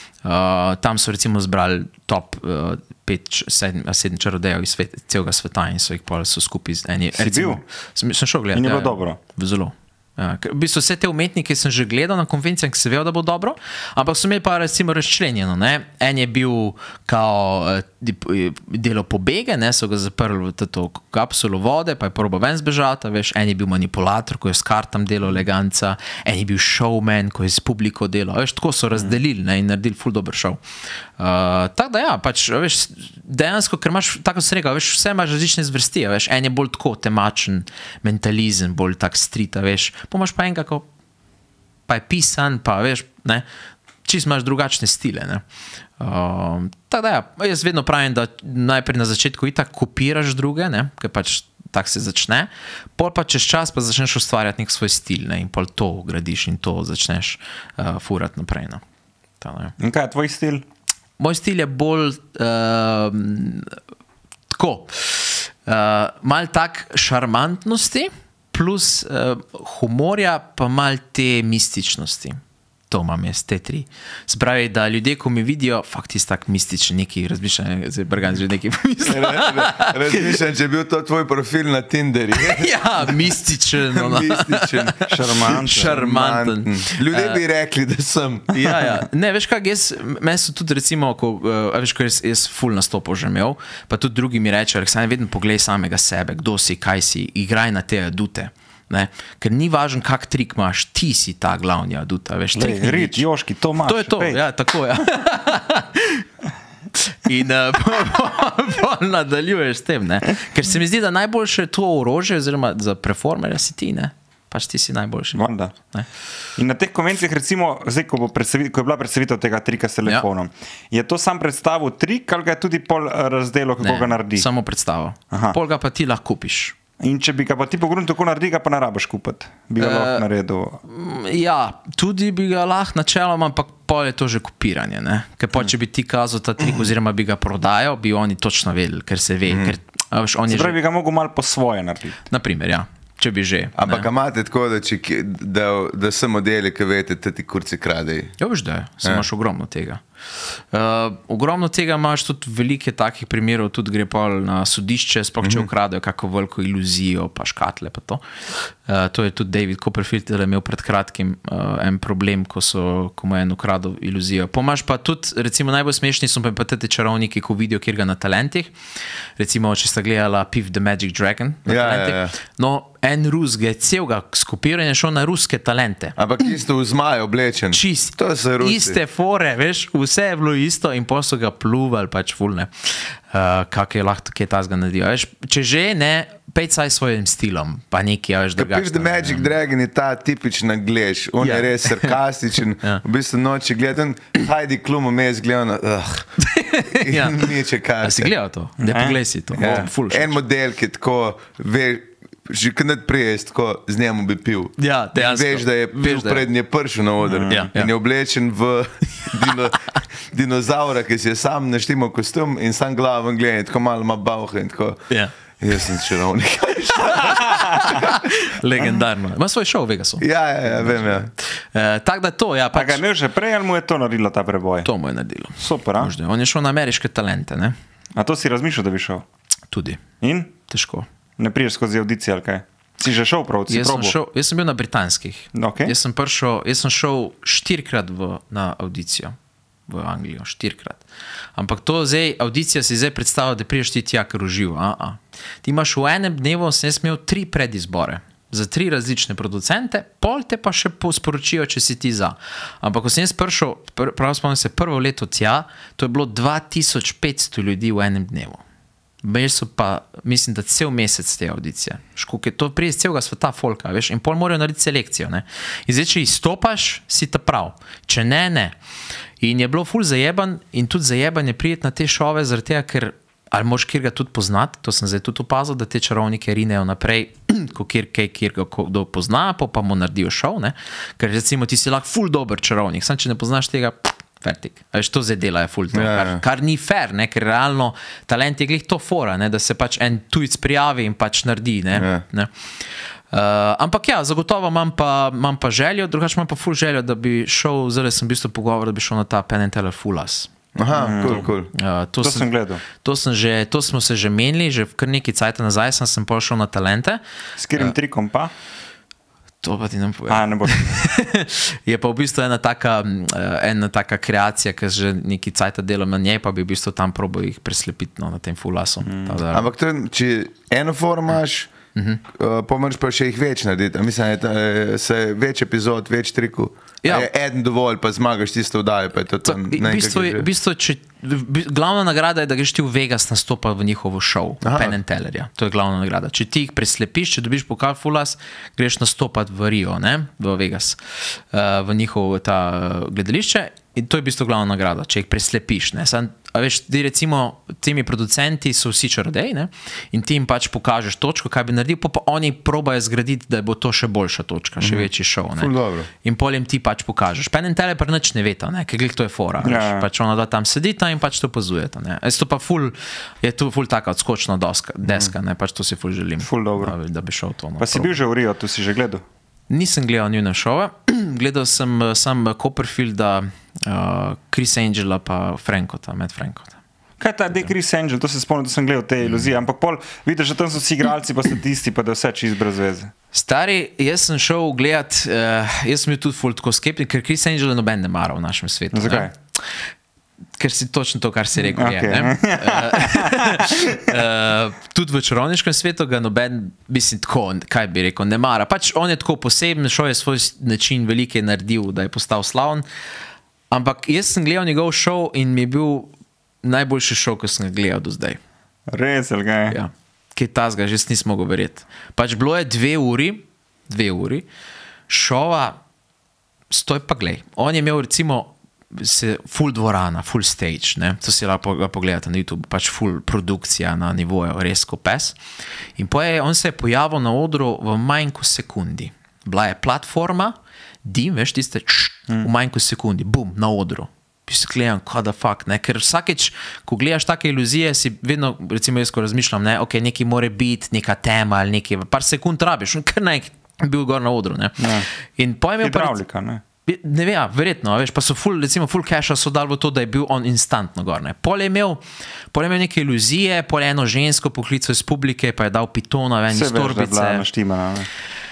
[SPEAKER 1] Uh, tam so recimo zbrali top uh, pet, sedem, sedem čarodejev iz svet, celega sveta in so jih pol so skupaj z eni.
[SPEAKER 3] Si
[SPEAKER 1] recimo,
[SPEAKER 3] bil?
[SPEAKER 1] Sem, sem šel gledati.
[SPEAKER 3] In je bilo
[SPEAKER 1] ja,
[SPEAKER 3] dobro?
[SPEAKER 1] Zelo. Ja, v bistvu vse te umetnike sem že gledal na konvencijah, ki se vejo, da bo dobro, ampak so imeli pa recimo razčlenjeno, ne. En je bil kao delo pobege, ne, so ga zaprli v to kapsulo vode, pa je probal ven zbežati, veš, en je bil manipulator, ko je s kartam delal eleganca, en je bil showman, ko je s publiko delal, veš, tako so razdelili, ne, in naredili ful dober show. Uh, tako da ja, pač, veš, dejansko, ker imaš, tako se rekel, veš, vse imaš različne zvrsti, veš, en je bolj tako temačen mentalizem, bolj tak street, veš, pa imaš pa enega, ko pa je pisan, pa veš, ne, čist imaš drugačne stile, ne. Uh, tako da ja, jaz vedno pravim, da najprej na začetku itak kopiraš druge, ne, ker pač tako se začne, pol pa čez čas pa začneš ustvarjati nek svoj stil, ne, in pol to gradiš in to začneš uh, furati naprej, no. Ta, ne.
[SPEAKER 3] In kaj je tvoj stil?
[SPEAKER 1] Moj stil je bolj uh, tako, uh, mal tak šarmantnosti, plus uh, humorja, pa mal te mističnosti. To imam jaz, te tri. Spravi, da ljudje, ko mi vidijo, fakt je tak mističen, neki razmišljanje, zdaj Brgan že neki pomisli.
[SPEAKER 2] Razmišljam, če je bil to tvoj profil na Tinderju.
[SPEAKER 1] Ja, mističen. Ono.
[SPEAKER 2] Mističen,
[SPEAKER 3] Šarmanten.
[SPEAKER 1] Šarmanten.
[SPEAKER 2] Ljudje bi rekli, da sem.
[SPEAKER 1] Ja, ja. Ne, veš kak, jaz, meni so tudi recimo, ko, uh, veš, ko jaz, jaz ful nastopov že imel, pa tudi drugi mi reče, Aleksandar, vedno poglej samega sebe, kdo si, kaj si, igraj na te adute. Ne? Ker ni važno, kak trik imaš, ti si ta glavni adut.
[SPEAKER 3] Rit, Joški, to imaš.
[SPEAKER 1] To je to, pej. Ja, tako je. Ja. In uh, nadaljuješ s tem, ne? Ker se mi zdi, da najboljše to orožje, oziroma za performerja si ti, ne? Pač ti si najboljši.
[SPEAKER 3] Vanda. In na teh konvencijah, recimo, zdaj, ko, bo ko je bila predstavitev tega trika s telefonom, ja. Je to sam predstavil trik, ali ga je tudi pol razdelo, kako
[SPEAKER 1] ne,
[SPEAKER 3] ga naredi?
[SPEAKER 1] Samo predstavo. Aha. Pol ga pa ti lahko kupiš.
[SPEAKER 3] In če bi ga pa ti pogledal tako naredi, ga pa ne rabiš kupiti, bi ga uh, lahko naredil.
[SPEAKER 1] Ja, tudi bi ga lahko načeloma, ampak pol je to že kopiranje. Ne? Ker pa če bi ti kazal ta trik, oziroma bi ga prodajal, bi oni točno vedeli, ker se ve. Mm. Ker, veš, on
[SPEAKER 3] se pravi,
[SPEAKER 1] že...
[SPEAKER 3] bi ga mogel malo po svoje narediti.
[SPEAKER 1] Naprimer, ja. Če bi že.
[SPEAKER 2] Ampak imate tako, da, če, da, da so modeli, ki veste, da ti kurci kradejo.
[SPEAKER 1] Ja, veš, da je. Se imaš ogromno tega. Uh, ogromno tega imaš tudi velike takih primerov, tudi gre pa na sodišče, sploh če ukradajo kako veliko iluzijo, pa škatle pa to. Uh, to je tudi David Copperfield imel pred kratkim uh, en problem, ko, so, ko mu je en ukradel iluzijo. Pomaš pa tudi, recimo najbolj smešni so pa te čarovniki, ko vidijo, kjer ga na talentih. Recimo, če sta gledala Piff the Magic Dragon na
[SPEAKER 2] ja,
[SPEAKER 1] talentih.
[SPEAKER 2] Ja, ja.
[SPEAKER 1] No, en Rus ga je celega skopiral in je šel na ruske talente.
[SPEAKER 2] Ampak isto v zmaj oblečen.
[SPEAKER 1] Čist.
[SPEAKER 2] To so Rusi.
[SPEAKER 1] Iste fore, veš, vse je bilo isto in pa so ga pluvali, pač fulne. Uh, kak je lahko kaj tazga naredijo. Veš, če že ne, pej saj svojim stilom, pa nekaj, veš, drugačno.
[SPEAKER 2] Piff the Magic Dragon je ta tipična glež, on ja. je res sarkastičen, ja. V bistvu noči gledam, Heidi Klum vmes gledam, uh, in ja. Niče kaže.
[SPEAKER 1] A si gledal to? Ne, poglej si to.
[SPEAKER 2] Ja.
[SPEAKER 1] Oh,
[SPEAKER 2] en model, ki tako ve, že kad prej tako z njemu bi pil.
[SPEAKER 1] Ja, dejansko.
[SPEAKER 2] Veš, da je pil prednje pršel na oder
[SPEAKER 1] ja, ja.
[SPEAKER 2] in je oblečen v dino, dinozaura, ki si je sam naštimal kostum in sam glavo gleda in tako malo ima bauhe in tako.
[SPEAKER 1] Ja.
[SPEAKER 2] Jaz sem čarovnik.
[SPEAKER 1] Legendarno. Ima svoj šov v Vegasu.
[SPEAKER 2] Ja, ja, ja, vem, ja.
[SPEAKER 1] Uh, tako da to, ja.
[SPEAKER 3] Pač... A ga je imel že prej, ali mu je to naredilo ta preboj?
[SPEAKER 1] To mu je naredilo.
[SPEAKER 3] Super, a?
[SPEAKER 1] Možda. On je šel na ameriške talente, ne?
[SPEAKER 3] A to si razmišljal, da bi šel?
[SPEAKER 1] Tudi.
[SPEAKER 3] In?
[SPEAKER 1] Težko.
[SPEAKER 3] Ne priješ skozi audicije, ali kaj? Si že šel prav, si
[SPEAKER 1] jaz
[SPEAKER 3] probo?
[SPEAKER 1] Sem šel, jaz sem bil na britanskih.
[SPEAKER 3] Okay.
[SPEAKER 1] Jaz sem prišel, jaz sem šel štirikrat v, na audicijo v Anglijo, štirikrat. Ampak to zdaj, audicija si zdaj predstavlja, da priješ ti tja, ker uživ. A, a. Ti imaš v enem dnevu, sem jaz imel tri predizbore za tri različne producente, pol te pa še sporočijo, če si ti za. Ampak ko sem jaz prišel, pr prav spomnim se, prvo leto tja, to je bilo dva tisoč petsto ljudi v enem dnevu. Bej so pa, mislim, da cel mesec te audicije. Škoke, to prije z celega sveta folka, veš, in pol morajo narediti selekcijo, ne. In zdaj, če izstopaš, si ta prav. Če ne, ne. In je bilo ful zajeban in tudi zajeban je prijeti na te šove, zaradi tega, ker ali moš kjer ga tudi poznati, to sem zdaj tudi opazil, da te čarovnike rinejo naprej, ko kjer, kjer, kjer ga kdo pozna, pa pa mu naredijo šov, ne. Ker recimo ti si lahko ful dober čarovnik, sam če ne poznaš tega, fertik. Veš, to zdaj dela je ful to,
[SPEAKER 2] ja,
[SPEAKER 1] kar, kar ni fair, ne, ker realno talent je glih to fora, ne, da se pač en tujc prijavi in pač naredi, ne,
[SPEAKER 2] ja.
[SPEAKER 1] Ne. Uh, ampak ja, zagotovo imam pa, imam pa željo, drugače imam pa ful željo, da bi šel, zdaj sem v bistvu pogovor, da bi šel na ta Penn and Teller Full-as.
[SPEAKER 2] Aha, cool, cool.
[SPEAKER 1] Uh, to,
[SPEAKER 3] to
[SPEAKER 1] sem,
[SPEAKER 3] sem gledal.
[SPEAKER 1] To, sem že, to smo se že menili, že kar nekaj cajta nazaj sem, sem pošel na talente.
[SPEAKER 3] S katerim uh, trikom pa?
[SPEAKER 1] To pa ti ne povem.
[SPEAKER 3] A, ne bo.
[SPEAKER 1] Je pa v bistvu ena taka, ena taka kreacija, ki že neki cajta delam na njej, pa bi v bistvu tam probal jih preslepiti, no, na tem Full-asu. Mm.
[SPEAKER 2] Ampak to, če eno form imaš, uh -huh. uh, pomeniš pa še jih več narediti. Mislim, da se več epizod, več trikov. Ja. Je eden dovolj, pa zmagaš tisto vdaje, pa je to tam
[SPEAKER 1] v bistvu, je, bistvu, če, glavna nagrada je, da greš ti v Vegas nastopati v njihovo show, Penn and Tellerja. To je glavna nagrada. Če ti jih preslepiš, če dobiš pokal Full-as, greš nastopati v Rio, ne? V Vegas, uh, v njihovo ta gledališče. In to je v bistvu glavna nagrada, če jih preslepiš. Ne? Sam, a veš, ti recimo, temi producenti so vsi čarodeji, ne? In ti jim pač pokažeš točko, kaj bi naredil, pa, pa oni probajo zgraditi, da bo to še boljša točka, še mm-hmm. večji show. In pol jim ti pač pokažeš. Penn and Teller pa nič ne veta, ne? Ker glih to je fora. Ja. Pač ona da tam sedita in pač to opazujeta. To pa ful, je to ful taka odskočna doska, deska, ne? Pač to si ful želim,
[SPEAKER 3] ful dobro.
[SPEAKER 1] Da, da bi šel to. No,
[SPEAKER 3] pa si bil že v Rio, tu si že gledal?
[SPEAKER 1] Nisem gledal njune šove, gledal sem uh, sam Copperfielda, uh, Chris Angela pa Frankota, Matt Frankota.
[SPEAKER 3] Kaj je ta De Chris Angel, to se spomnim, da sem gledal te iluzije, ampak pol vidiš, da tam so vsi igralci, pa statisti, pa da je vse čist brez veze.
[SPEAKER 1] Stari, jaz sem šel gledat, uh, jaz sem bil tudi ful tako skeptik, ker Chris Angel je noben ne mara v našem svetu.
[SPEAKER 3] Zakaj?
[SPEAKER 1] Ne? Ker si točno to, kar si rekel.
[SPEAKER 3] Okay.
[SPEAKER 1] Je, uh, tudi v čarovniškem svetu ga noben, mislim, tako, kaj bi rekel, ne mara. Pač on je tako poseben, šel je svoj način velike naredil, da je postal slavn. Ampak jaz sem gledal njegov šov in mi je bil najboljši šov, ko sem ga gledal do zdaj.
[SPEAKER 3] Res, ali kaj?
[SPEAKER 1] Ja. Kaj tazga, že nisem mogel verjeti. Pač bilo je dve uri, dve uri, šova, stoj pa glej. On je imel recimo se full dvorana, full stage, ne? To si lahko pogledate na YouTube, pač full produkcija na nivoju, res ko pes. In poje, on se je pojavil na odru v manj kot sekundi. Bila je platforma, dim, veš, tiste čš, v manj kot sekundi, bum, na odru. Si gledam, what the fuck, ne? Ker vsakeč, ko gledaš take iluzije, si vedno, recimo jaz, ko razmišljam, ne, ok, nekaj more biti, neka tema ali nekaj, par sekund rabiš, ker naj bil gor na odru, ne?
[SPEAKER 3] Ja.
[SPEAKER 1] In pojem je
[SPEAKER 3] Hidravlika, ne?
[SPEAKER 1] Ne ve, ja, verjetno, veš, pa so full, recimo, full cache so dali v to, da je bil on instantno gor, ne. Pol je imel, pol je imel neke iluzije, pol je eno žensko poklical iz publike, pa je dal pitona ven iz torbice.
[SPEAKER 3] Vse veš, da je bila naštimana, ne?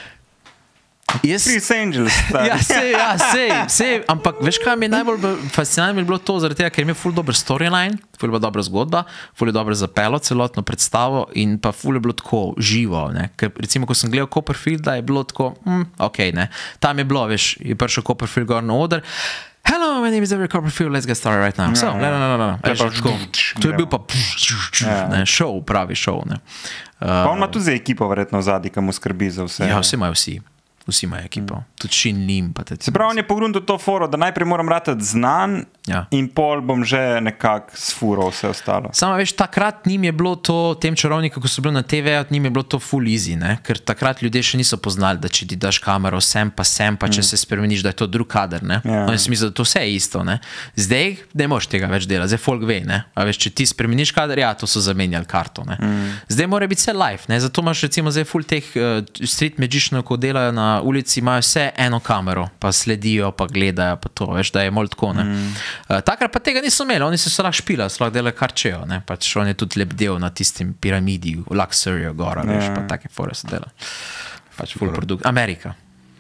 [SPEAKER 1] Jaz,
[SPEAKER 3] Chris Angel, stari.
[SPEAKER 1] ja, sej, ja, sej, sej, ampak veš, kaj mi je najbolj fascinantno mi je bilo to, zaradi tega, ker je imel ful dober storyline, ful je bila dobra zgodba, ful je dobro zapelo celotno predstavo in pa ful je bilo tako živo, ne, ker recimo, ko sem gledal Copperfielda, je bilo tako, hm, ok, ne, tam je bilo, veš, je prišel Copperfield gor na oder, hello, my name is Eric Copperfield, let's get started right now, so, no, no, no, no, veš, tako, to je bil pa, ne, show, pravi show, ne.
[SPEAKER 3] Pa on ima tudi za ekipo verjetno v zadnji, ki mu skrbi za vse.
[SPEAKER 1] Ja, vse imajo vsi. Vsi imajo ekipo, mm. tudi Shin Lim.
[SPEAKER 3] Se pravi, on je pogrunil to foro, da najprej moram ratati znan, ja. In pol bom že nekako sfural vse ostalo.
[SPEAKER 1] Samo veš, takrat njim je bilo to, tem čarovnikom, ko so bili na T V, njim je bilo to full easy, ne? Ker takrat ljudje še niso poznali, da če ti daš kamero sem pa sem, pa če mm. se spremeniš, da je to drug kader, ne? Ja. Oni si mislijo, da to vse je isto, ne? Zdaj ne moš tega več delati, zdaj folk ve, ne? A veš, če ti spremeniš kader, ja, to so zamenjali karto, ne? Mm. Zdaj mora biti vse live, ne? Zato imaš recimo zdaj full teh uh, street magicianov, ko delajo na ulici, imajo vse eno kamero, pa sledijo, pa gledajo, pa to, veš, da je mol tako, ne. Mm. Uh, takrat pa tega niso imeli, oni so se lahko špila, so lahko delali kar čejo, ne, pač on je tudi lebdel na tistim piramidi, v Luxorju gora, veš, yeah. Pa take fore so delali. Pač full produkt. Amerika.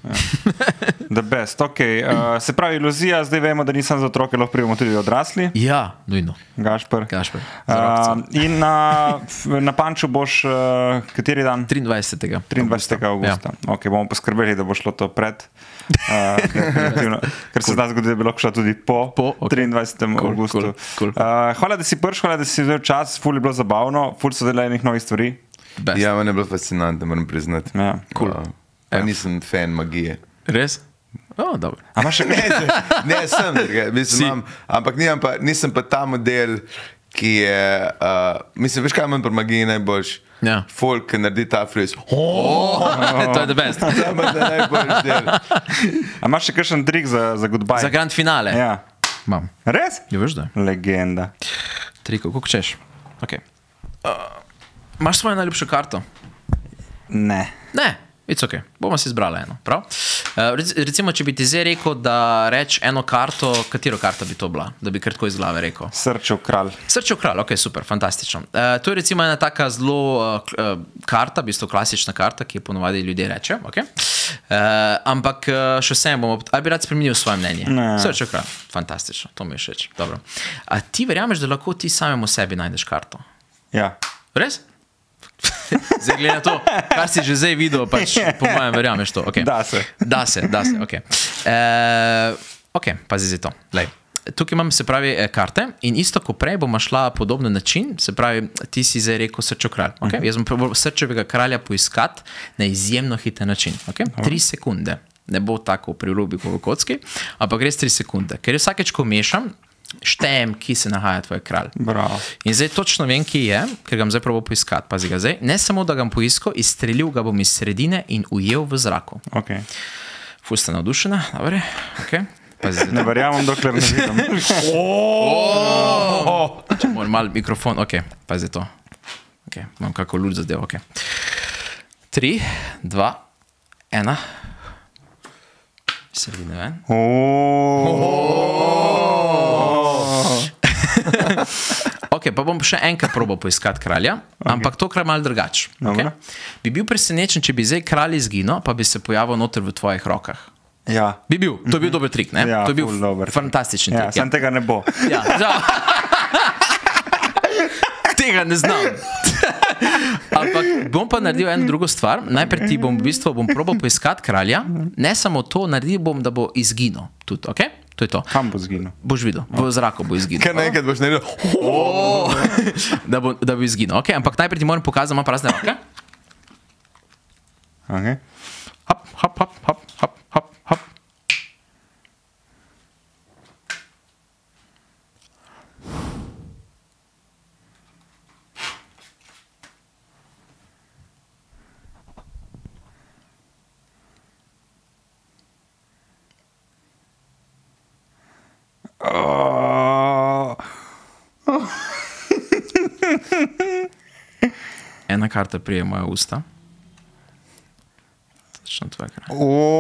[SPEAKER 3] The best, ok. Uh, se pravi, iluzija, zdaj vemo, da nisem za otroke, lahko prijemo tudi odrasli.
[SPEAKER 1] Ja, nujno.
[SPEAKER 3] Gašper.
[SPEAKER 1] Gašper.
[SPEAKER 3] Uh, in na, na Panču boš, uh, kateri dan?
[SPEAKER 1] triindvajsetega
[SPEAKER 3] triindvajsetega augusta. Ja. Ok, bomo poskrbeli, da bo šlo to pred. Uh, ker se zna zgoditi, da bi lahko šlo tudi po, po okay. triindvajsetega
[SPEAKER 1] cool,
[SPEAKER 3] augustu.
[SPEAKER 1] Cool, cool.
[SPEAKER 3] Uh, hvala, da si prš, hvala, da si vzel čas, ful je bilo zabavno, ful so delali enih novih stvari.
[SPEAKER 2] Best. Ja, meni je bilo fascinantno, moram priznati.
[SPEAKER 3] Ja.
[SPEAKER 1] Cool.
[SPEAKER 2] Uh, Pa nisem fan magije.
[SPEAKER 1] Res? O, dobro.
[SPEAKER 3] A imaš še
[SPEAKER 2] ne, ne, sem, mislim, imam, ampak nisem pa, nisem pa ta model, ki je, uh, mislim, veš kaj imam pri magiji najboljš?
[SPEAKER 1] Ja.
[SPEAKER 2] Folk, ki naredi ta friz.
[SPEAKER 1] Oh, oh. To je the best.
[SPEAKER 2] To je najboljš del.
[SPEAKER 3] A imaš še kakšen trik za, za goodbye?
[SPEAKER 1] Za grand finale?
[SPEAKER 3] Ja.
[SPEAKER 1] Imam.
[SPEAKER 3] Res?
[SPEAKER 1] Jo, veš da?
[SPEAKER 3] Legenda.
[SPEAKER 1] Triko, kako češ? Ok. Uh, imaš svojo najljubšo karto?
[SPEAKER 3] Ne.
[SPEAKER 1] Ne. It's ok, bomo si izbrali eno, prav? Uh, recimo, če bi ti zdaj rekel, da reč eno karto, katero karto bi to bila, da bi kratko iz glave rekel?
[SPEAKER 3] Srčev kralj.
[SPEAKER 1] Srčev kralj, ok, super, fantastično. Uh, to je recimo ena taka zelo uh, karta, v bistvu klasična karta, ki jo ponovadi ljudje reče, ok? Uh, ampak uh, še vsem bomo, ali bi rad spremenil svoje mnenje?
[SPEAKER 3] Ne.
[SPEAKER 1] Srčev kralj, fantastično, to mi je všeč, dobro. A ti verjameš, da lahko ti samemu sebi najdeš karto?
[SPEAKER 3] Ja.
[SPEAKER 1] Res? Zdaj gleda to, kar si že zdaj videl, pač po mojem verjameš to. Okay.
[SPEAKER 3] Da se.
[SPEAKER 1] Da se, da se, ok. Uh, ok, pazi zdaj to. Lej. Tukaj imam, se pravi, karte in isto, ko prej bomo šla podobno način, se pravi, ti si zdaj rekel Srčev kralj. Okay? Uh-huh. Jaz bom probal Srčevega kralja poiskati na izjemno hiter način. Okay? Uh-huh. Tri sekunde. Ne bo tako pri Rubi kot v kocki, ampak res tri sekunde. Ker je vsakeč, ko mešam, štejem, ki se nahaja tvoj kralj.
[SPEAKER 3] Bravo.
[SPEAKER 1] In zdaj točno vem, ki je, ker ga bom zdaj probal poiskati. Pazi ga zdaj. Ne samo, da ga bom poiskal, izstrelil ga bom iz sredine in ujel v zraku.
[SPEAKER 3] Ok.
[SPEAKER 1] Ful sta navdušena, dobro. Okay.
[SPEAKER 3] Ne verjamem, dokler ne vidim.
[SPEAKER 1] Če moram mal mikrofon, ok, pazi to. Ok, imam kako luč zadev, ok. Tri, dva, ena, Se vidi, ne? Ok, pa bom še enkrat probal poiskati kralja, okay. ampak tokrat malo drugače. Okay? Bi bil presenečen, če bi zdaj kralj izginil, pa bi se pojavil noter v tvojih rokah.
[SPEAKER 3] Ja.
[SPEAKER 1] Bi bil, to je bil dober trik, ne?
[SPEAKER 3] Ja,
[SPEAKER 1] to je bil
[SPEAKER 3] dober.
[SPEAKER 1] Fantastičen
[SPEAKER 3] ja,
[SPEAKER 1] trik.
[SPEAKER 3] Sam ja. tega ne bo.
[SPEAKER 1] Ja, ja. Tega ne znam. Ampak bom pa naredil eno drugo stvar. Najprej ti bom v bistvu bom probal poiskati kralja, ne samo to, naredil bom, da bo izginil. Tudi, okay? To je to.
[SPEAKER 3] Kam bo izginil?
[SPEAKER 1] Boš videl, v zraku bo izginil.
[SPEAKER 2] Kaj nekaj boš naredil?
[SPEAKER 1] Oh. da, bo, da bo izginil. Okay? Ampak najprej ti moram pokazati, da ima prazne roke.
[SPEAKER 3] Okay.
[SPEAKER 1] Hop, hop, hop, hop, hop, hop, hop.
[SPEAKER 3] Oh.
[SPEAKER 1] Ena karta prije moja usta. Točno tvoja kralja.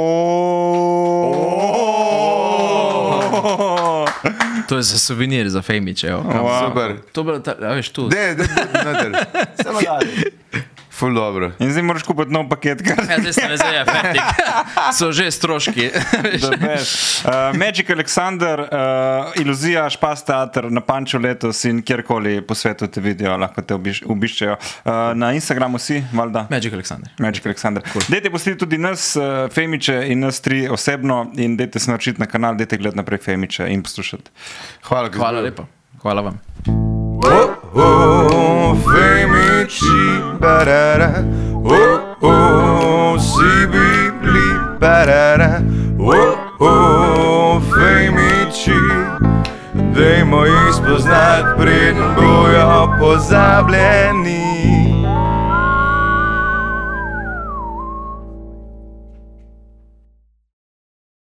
[SPEAKER 3] Oh.
[SPEAKER 1] To je za suvenir, za Fejmiče.
[SPEAKER 2] Wow. Super.
[SPEAKER 1] To bilo, ta, a veš, tu.
[SPEAKER 2] De, de, de, nater. Samo dalje. Ful dobro.
[SPEAKER 3] In zdaj moraš kupiti nov paket, kar
[SPEAKER 1] ja, zdaj se ne zdaj je fertik. So že stroški.
[SPEAKER 3] uh, Magic Alexander, uh, iluzija, Špas teater na Panču letos in kjerkoli po svetu te vidijo, lahko te obiš, obiščejo. Uh, na Instagramu si, valjda?
[SPEAKER 1] Magic Alexander.
[SPEAKER 3] Magic Alexander.
[SPEAKER 1] Cool.
[SPEAKER 3] Dejte postiti tudi nas, uh, Fejmiče in nas tri osebno in dejte se naročiti na kanal, dejte gledati naprej Fejmiče in poslušati.
[SPEAKER 2] Hvala,
[SPEAKER 1] Hvala lepa. Hvala vam.
[SPEAKER 2] Oh, oh, Fejmiči, barara, oh, oh, si bibli, barara, oh, oh, Fejmiči, dejmo jih spoznati, preden bojo pozabljeni.